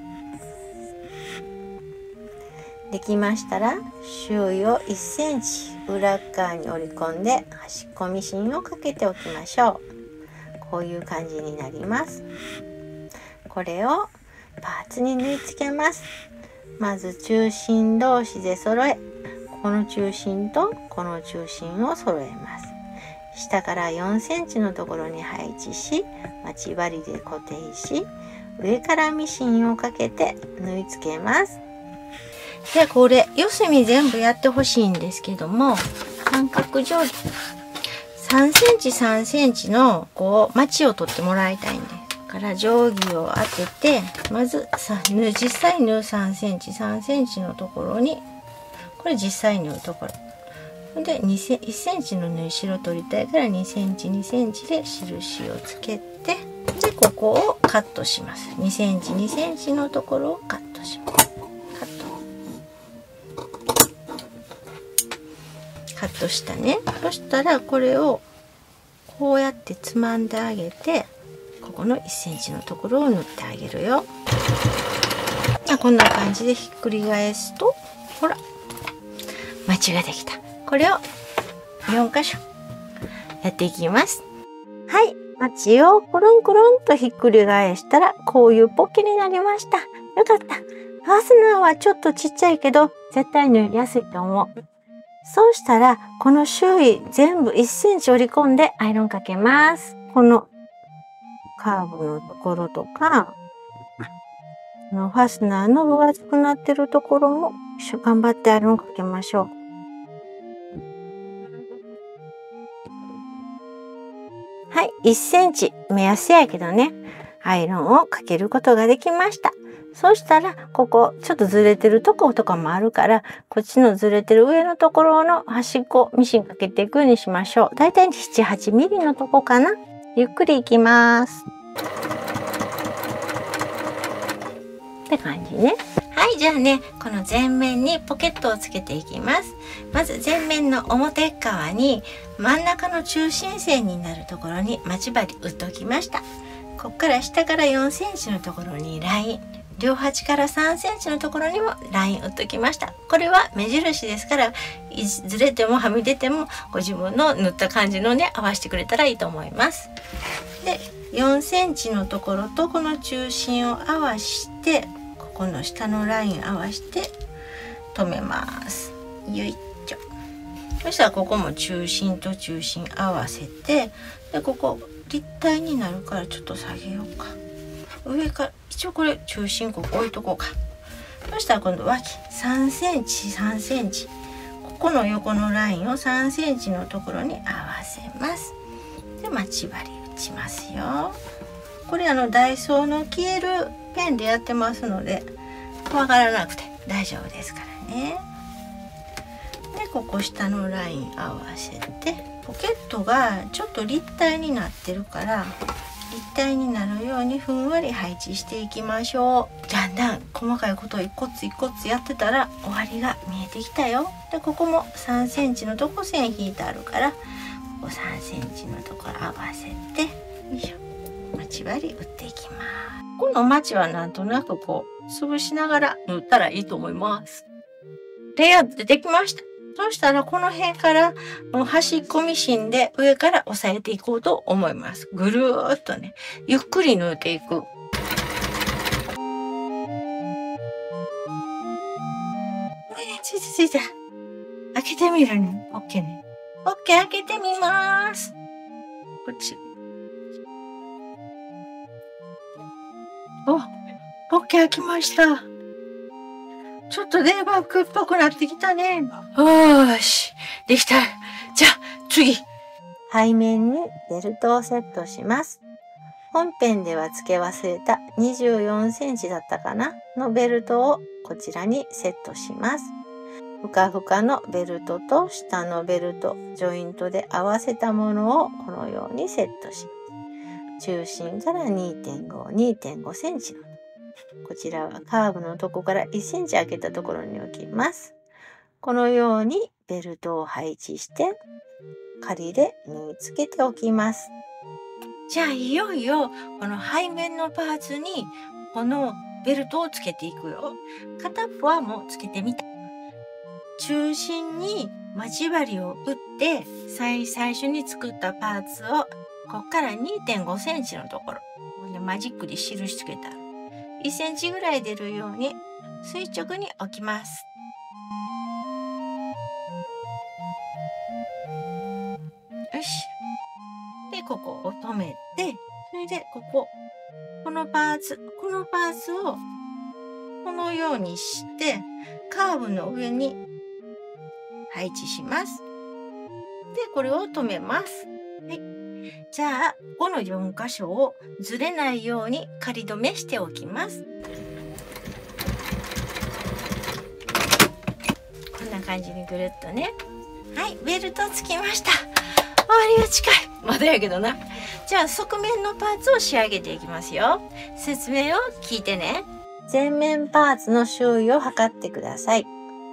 できましたら周囲をいっセンチ裏側に折り込んで端っこミシンをかけておきましょう。こういう感じになります。これをパーツに縫い付けます。まず中心同士で揃え、この中心とこの中心を揃えます。下からよんセンチのところに配置し、待ち針で固定し、上からミシンをかけて縫い付けます。で、これ四隅全部やってほしいんですけども、三角定規さんセンチさんセンチのこうマチを取ってもらいたいんです。だから定規を当てて、まずさ実際縫うさんセンチさんセンチのところに、これ実際縫うところでにセンいっセンチの縫い代取りたいからにセンチにセンチで印をつけて、でここをカットします。にセンチにセンチのところをカットします。カットカットしたね。そしたらこれをこうやってつまんであげて、ここのいっセンチのところを縫ってあげるよ。こんな感じでひっくり返すと、ほらマチができた。これをよんかしょやっていきます。はい、マチをくるんくるんとひっくり返したらこういうポッケになりました。よかった。ファスナーはちょっとちっちゃいけど絶対縫いやすいと思う。そうしたらこの周囲全部いっセンチ折り込んでアイロンかけます。このカーブのところとか、ファスナーの分厚くなってるところも頑張ってアイロンかけましょう。はい、いっセンチ目安やけどね、アイロンをかけることができました。そしたらここちょっとずれてるとことかもあるから、こっちのずれてる上のところの端っこミシンかけていくようにしましょう。だいたいなな、はちミリのとこかな。ゆっくりいきます。って感じね。はい、じゃあね、この前面にポケットをつけていきます。まず前面の表側に真ん中の中心線になるところに待ち針打っておきました。ここから下からよんセンチのところにライン、両端からさんセンチのところにもライン打っておきました。これは目印ですから、ずれてもはみ出てもご自分の縫った感じのね合わせてくれたらいいと思います。で、よんセンチのところとこの中心を合わして、この下のライン合わせて止めます。よいしょ。そしたらここも中心と中心合わせて、でここ立体になるからちょっと下げようか。上から一応これ中心ここ置いとこうか。そしたら今度脇さんセンチさんセンチ、ここの横のラインをさんセンチのところに合わせます。で待ち針打ちますよ。これあのダイソーの消えるペンでやってますので怖がらなくて大丈夫ですからね。でここ下のライン合わせて、ポケットがちょっと立体になってるから立体になるようにふんわり配置していきましょう。だんだん細かいことを一個つ一個つやってたら終わりが見えてきたよ。でここもさんセンチのとこ線引いてあるから、ここさんセンチのところ合わせてよいしょ、待ち針打っていきます。この待ちはなんとなくこう潰しながら縫ったらいいと思います。レイアウトでできました。そしたらこの辺から端っこミシンで上から押さえていこうと思います。ぐるーっとね、ゆっくり縫っていく。ついたついた。開けてみるね。オッケーね。オッケー開けてみます。こっち。お、オッケー開きました。 ちょっとデイバッグっぽくなってきたね。よーし。できた。じゃあ、次。背面にベルトをセットします。本編では付け忘れたにじゅうよんセンチだったかなのベルトをこちらにセットします。ふかふかのベルトと下のベルト、ジョイントで合わせたものをこのようにセットします。中心から にてんご、にてんごセンチの。こちらはカーブのとこからいちセンチ開けたところに置きます。このようにベルトを配置して針で縫い付けておきます。じゃあいよいよこの背面のパーツにこのベルトをつけていくよ。片っぽはもうつけてみた。中心に待ち針を打って最最初に作ったパーツをこっから にてんごセンチのところマジックで印つけたらいちセンチぐらい出るように垂直に置きます。よし。で、ここを止めて、それでここ、このパーツ、このパーツをこのようにしてカーブの上に配置します。で、これを止めます。はい。じゃあ、このよん箇所をずれないように仮止めしておきます。こんな感じにぐるっとね。はい、ベルトつきました。終わりが近い。まだやけどな。じゃあ、側面のパーツを仕上げていきますよ。説明を聞いてね。前面パーツの周囲を測ってください。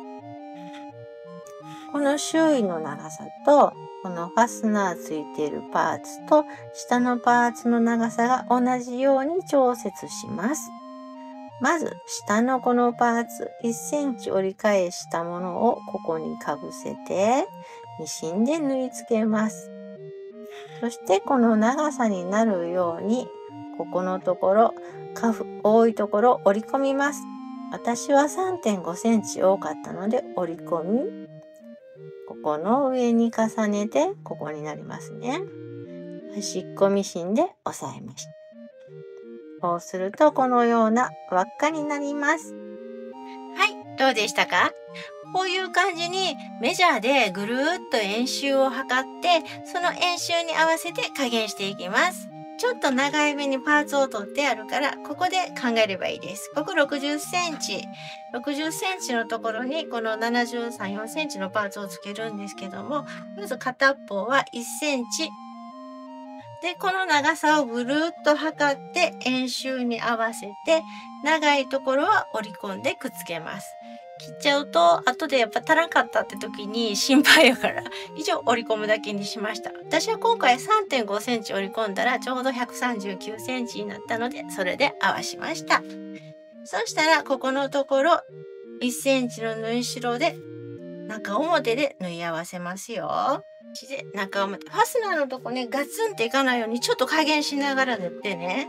この周囲の長さと、このファスナーついているパーツと下のパーツの長さが同じように調節します。まず下のこのパーツいちセンチ折り返したものをここにかぶせてミシンで縫い付けます。そしてこの長さになるようにここのところカフ多いところ折り込みます。私は さんてんごセンチ多かったので折り込みここの上に重ねてここになりますね。端っこミシンで押さえました。こうするとこのような輪っかになります。はい、どうでしたか？こういう感じにメジャーでぐるーっと円周を測ってその円周に合わせて加減していきます。ちょっと長い目にパーツを取ってあるからここで考えればいいです。こころくじゅっセンチろくじゅっセンチのところにこのななじゅうさん、よんセンチのパーツをつけるんですけども、まず片っぽはいちセンチでこの長さをぐるっと測って円周に合わせて長いところは折り込んでくっつけます。切っちゃうと後でやっぱ足らんかったって時に心配やから以上折り込むだけにしました。私は今回 さんてんごセンチ折り込んだらちょうどひゃくさんじゅうきゅうセンチになったのでそれで合わしました。そしたらここのところいちセンチの縫い代で中表で縫い合わせますよ。で中表ファスナーのとこねガツンっていかないようにちょっと加減しながら縫ってね。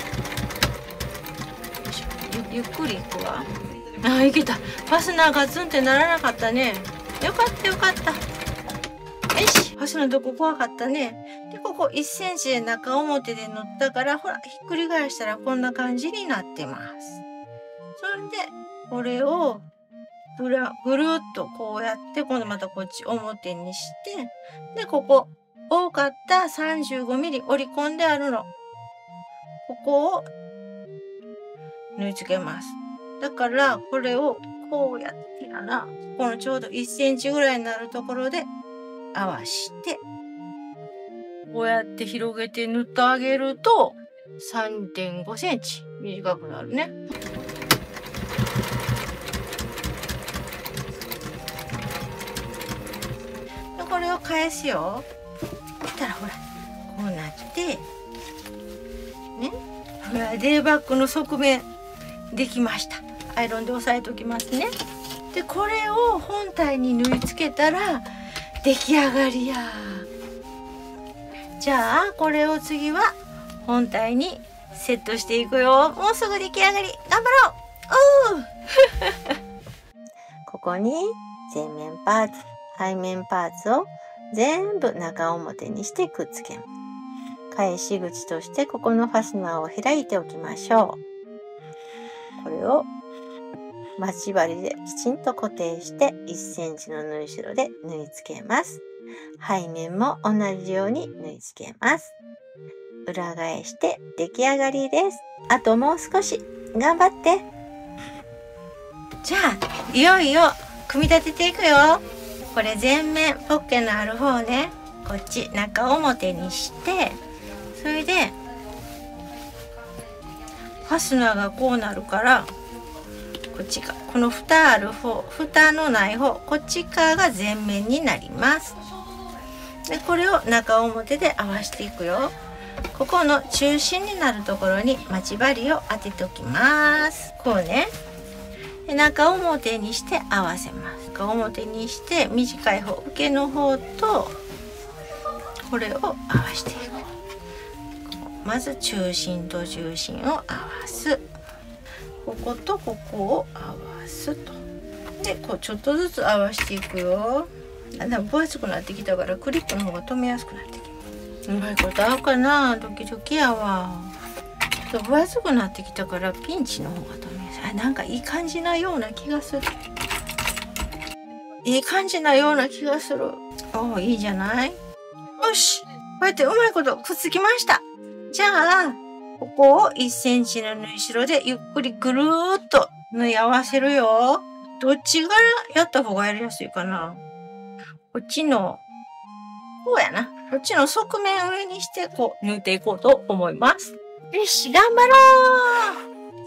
ゆ, ゆっくりいくわ。ああいけた。ファスナーガツンってならなかったね。よかったよかった。よしファスナーのとこ怖かったね。でここいちセンチで中表で縫ったからほらひっくり返したらこんな感じになってます。それでこれをぐらぐるっとこうやって今度またこっち表にしてでここ多かった さんじゅうごミリ 折り込んであるのここを縫い付けます。だからこれをこうやってやなこのちょうどいちセンチぐらいになるところで合わしてこうやって広げて縫ってあげると さんてんごセンチ短くなるね。これを返すよ。そしたらほらこうなってねほらデイバッグの側面できました。アイロンで押さえておきますね。でこれを本体に縫い付けたら出来上がりや。じゃあこれを次は本体にセットしていくよ。もうすぐ出来上がり頑張ろう。おうここに前面パーツ背面パーツを全部中表にしてくっつけます。返し口としてここのファスナーを開いておきましょう。これを待ち針できちんと固定していっセンチの縫い代で縫い付けます。背面も同じように縫い付けます。裏返して出来上がりです。あともう少し頑張って。じゃあいよいよ組み立てていくよ。これ前面ポッケのある方ね、こっち中表にして、それでファスナーがこうなるから、こっちかこの蓋ある方、蓋のない方、こっち側が前面になります。でこれを中表で合わせていくよ。ここの中心になるところに待ち針を当てておきます。こうね。で中表にして合わせます。中表にして短い方、受けの方とこれを合わせていく。まず中心と中心を合わす。こことここを合わすと。でこうちょっとずつ合わせていくよ。だんだん分厚くなってきたからクリップの方が留めやすくなってきます。うまいこと合うかな。ドキドキやわ。ちょっと分厚くなってきたからピンチの方が留めやすい。あ、なんかいい感じなような気がする。いい感じなような気がする。おお、いいじゃない。よし、こうやってうまいことくっつきました。じゃあここをいっセンチの縫い代でゆっくりぐるーっと縫い合わせるよ。どっちからやった方がやりやすいかな。こっちのこうやな。こっちの側面上にしてこう縫っていこうと思います。よし、頑張ろう。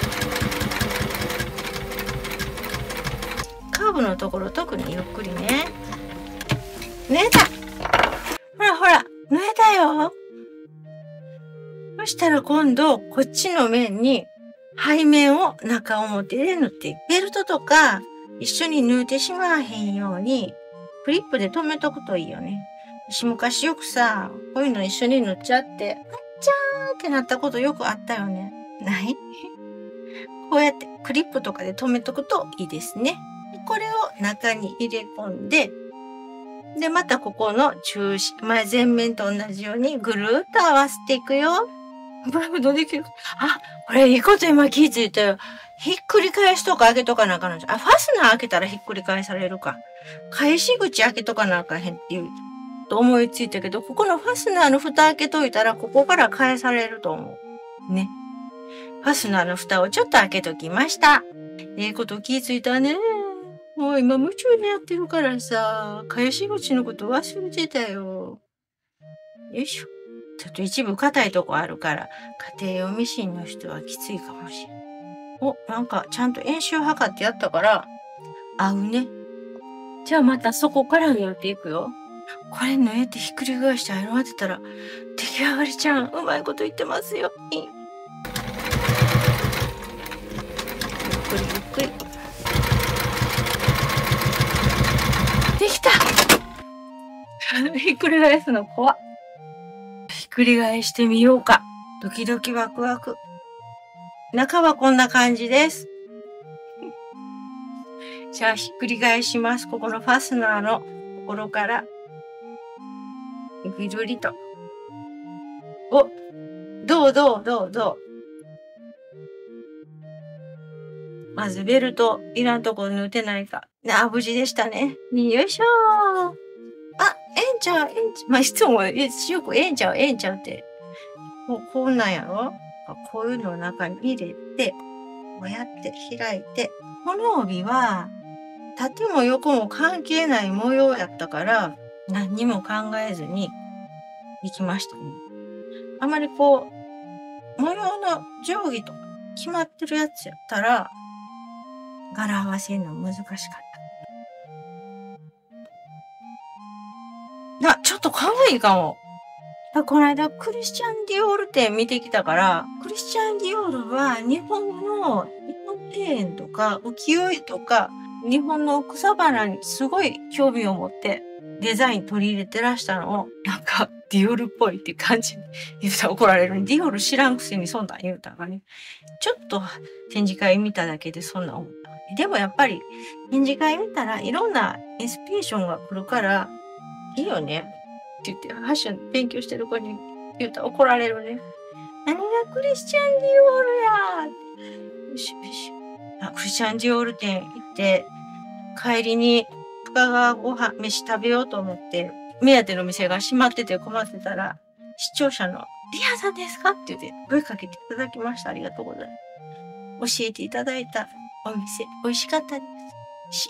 カーブのところ特にゆっくりね。縫えた。ほらほら、縫えたよ。そしたら今度こっちの面に背面を中表で縫っていく。ベルトとか一緒に縫ってしまわへんようにクリップで留めとくといいよね。私昔よくさ、こういうの一緒に縫っちゃって、あっちゃーってなったことよくあったよね。ないこうやってクリップとかで留めとくといいですね。これを中に入れ込んで、で、またここの中心、前前面と同じようにぐるーっと合わせていくよ。ブラブドできる。あ、これいいこと今気づいたよ。ひっくり返しとか開けとかなあかんのじゃ。あ、ファスナー開けたらひっくり返されるか。返し口開けとかなあかへんっていう、と思いついたけど、ここのファスナーの蓋開けといたら、ここから返されると思う。ね。ファスナーの蓋をちょっと開けときました。ええこと気づいたね。もう今夢中でやってるからさ、返し口のこと忘れてたよ。よいしょ。ちょっと一部硬いとこあるから、家庭用ミシンの人はきついかもしれん。お、なんかちゃんと円周測ってやったから、合うね。じゃあまたそこから縫っていくよ。これ縫えてひっくり返してアイロン当てたら、出来上がりちゃん、うまいこと言ってますよ。ゆっくりゆっくり。できたひっくり返すの怖っ。ひっくり返してみようか。ドキドキワクワク。中はこんな感じです。じゃあひっくり返します。ここのファスナーのところから、ぐるりと。お、どうどうどうどう。まずベルト、いらんとこ縫ってないか。あ、無事でしたね。よいしょー。あ、ええんちゃう、ええんちゃう。まあ、いつもよくええんちゃう、ええんちゃうって。もうこんなんやろ。こういうのを中に入れて、こうやって開いて、この帯は、縦も横も関係ない模様やったから、何にも考えずに行きましたね。あまりこう、模様の定規とか決まってるやつやったら、柄合わせるの難しかった。あ、ちょっと可愛いかも。この間、クリスチャン・ディオール展見てきたから、クリスチャン・ディオールは日本の、日本庭園とか浮世絵とか、日本の草花にすごい興味を持ってデザイン取り入れてらしたのを、なんかディオールっぽいって感じに言うたら怒られるのに、ディオール知らんくせにそんなん言うたらね。ちょっと展示会見ただけでそんな思った。でもやっぱり展示会見たらいろんなインスピレーションが来るからいいよねって言って、ファッション勉強してる子に言うたら怒られるね。何がクリスチャン・ディオールやー。よしよし。 あクシャンジオール店行って帰りに深川ご飯飯食べようと思って目当ての店が閉まってて困ってたら視聴者のリアさんですかって言って声かけていただきました。ありがとうございます。教えていただいたお店美味しかったです。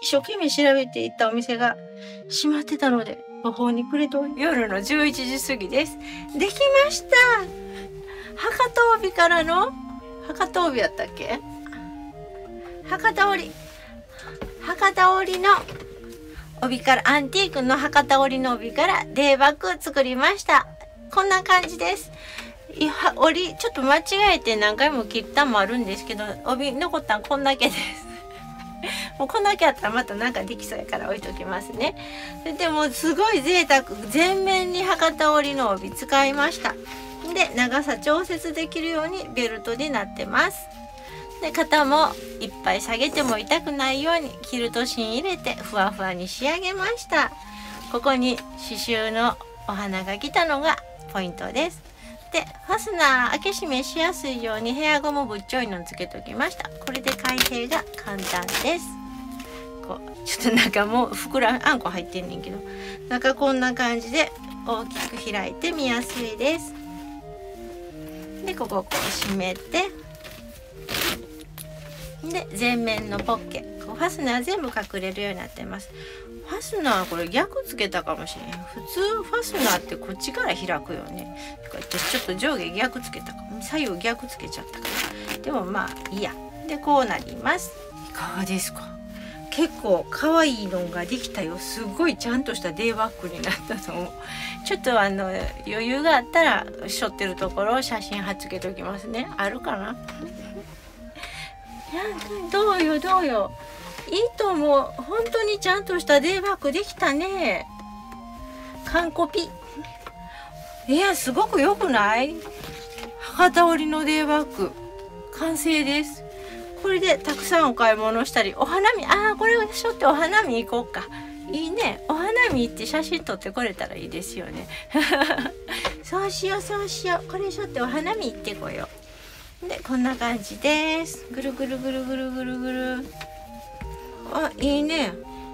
一生懸命調べていったお店が閉まってたので途方に暮れて夜のじゅういちじ過ぎです。できました。博多帯からの博多帯やったっけ？博多織博多織の帯からアンティークの博多織の帯からデーバッグ作りました。こんな感じです。織ちょっと間違えて何回も切ったもあるんですけど帯残ったんこんだけです。もうこんだけあったらまたなんかできそうやから置いときますね。でもすごい贅沢全面に博多織の帯使いました。で長さ調節できるようにベルトになってます。で肩もいっぱい下げても痛くないようにキルト芯入れてふわふわに仕上げました。ここに刺繍のお花が来たのがポイントです。でファスナー開け閉めしやすいようにヘアゴムぶっちょいのつけときました。これで開閉が簡単です。こうちょっと中も膨らあんこ入ってんねんけど中こんな感じで大きく開いて見やすいです。でここをこう閉めてで前面のポッケこうファスナー全部隠れるようになってます。ファスナーこれ逆つけたかもしれん。普通ファスナーってこっちから開くよね。私ちょっと上下逆つけたかも。左右逆つけちゃったから。でもまあいいや。でこうなります。いかがですか？結構可愛いのができたよ。すごいちゃんとしたデーバッグになったと思う。ちょっとあの余裕があったら背負ってるところを写真貼っつけときますね。あるかな？どうよどうよ。いいと思う。本当にちゃんとしたデーバッグできたね。完コピ。いやすごく良くない？博多織のデーバッグ完成です。これでたくさんお買い物したりお花見ああこれをしょってお花見行こうか。いいね。お花見行って写真撮ってこれたらいいですよね。そうしようそうしよう。これしょってお花見行ってこよう。でこんな感じです。ぐるぐるぐるぐるぐるぐる。あいいね。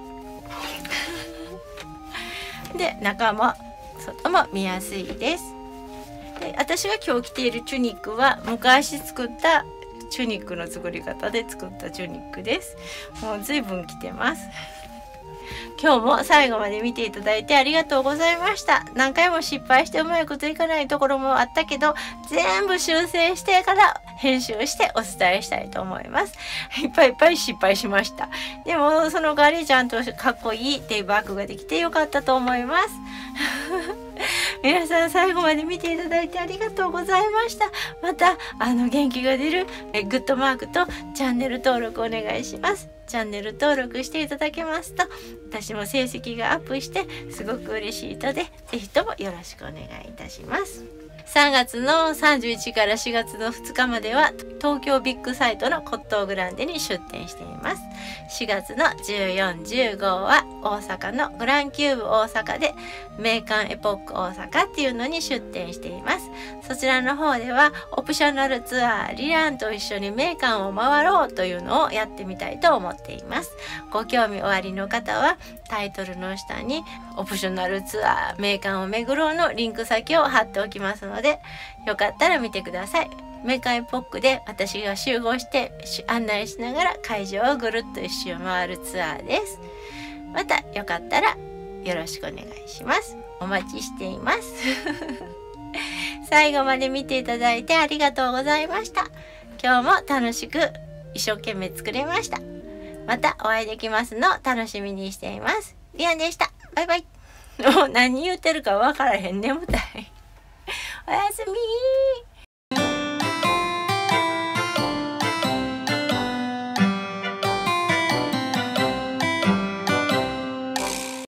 で中も外も見やすいです。で私が今日着ているチュニックは昔作ったチュニックの作り方で作ったチュニックです。もう随分着てます。今日も最後まで見ていただいてありがとうございました。何回も失敗してうまいこといかないところもあったけど全部修正してから編集してお伝えしたいと思います。いっぱいいっぱい失敗しました。でもその代わりちゃんとかっこいいデーバッグができてよかったと思います。皆さん最後まで見ていただいてありがとうございました。またあの元気が出るえグッドマークとチャンネル登録お願いします。チャンネル登録していただけますと私も成績がアップしてすごく嬉しいのでぜひともよろしくお願いいたします。さんがつのさんじゅういちからしがつのふつかまでは東京ビッグサイトの骨董グランデに出店しています。しがつのじゅうよん、じゅうごは大阪のグランキューブ大阪で名館エポック大阪っていうのに出店しています。そちらの方ではオプショナルツアーリランと一緒に名館を回ろうというのをやってみたいと思っています。ご興味おありの方はタイトルの下にオプショナルツアー名館を巡ろうのリンク先を貼っておきますのでよかったら見てください。メカエポックで私が集合して案内しながら会場をぐるっと一周回るツアーです。またよかったらよろしくお願いします。お待ちしています。最後まで見ていただいてありがとうございました。今日も楽しく一生懸命作れました。またお会いできますのを楽しみにしています。リアンでした。バイバイ。もう何言ってるか分からへん。眠たい。おやすみー。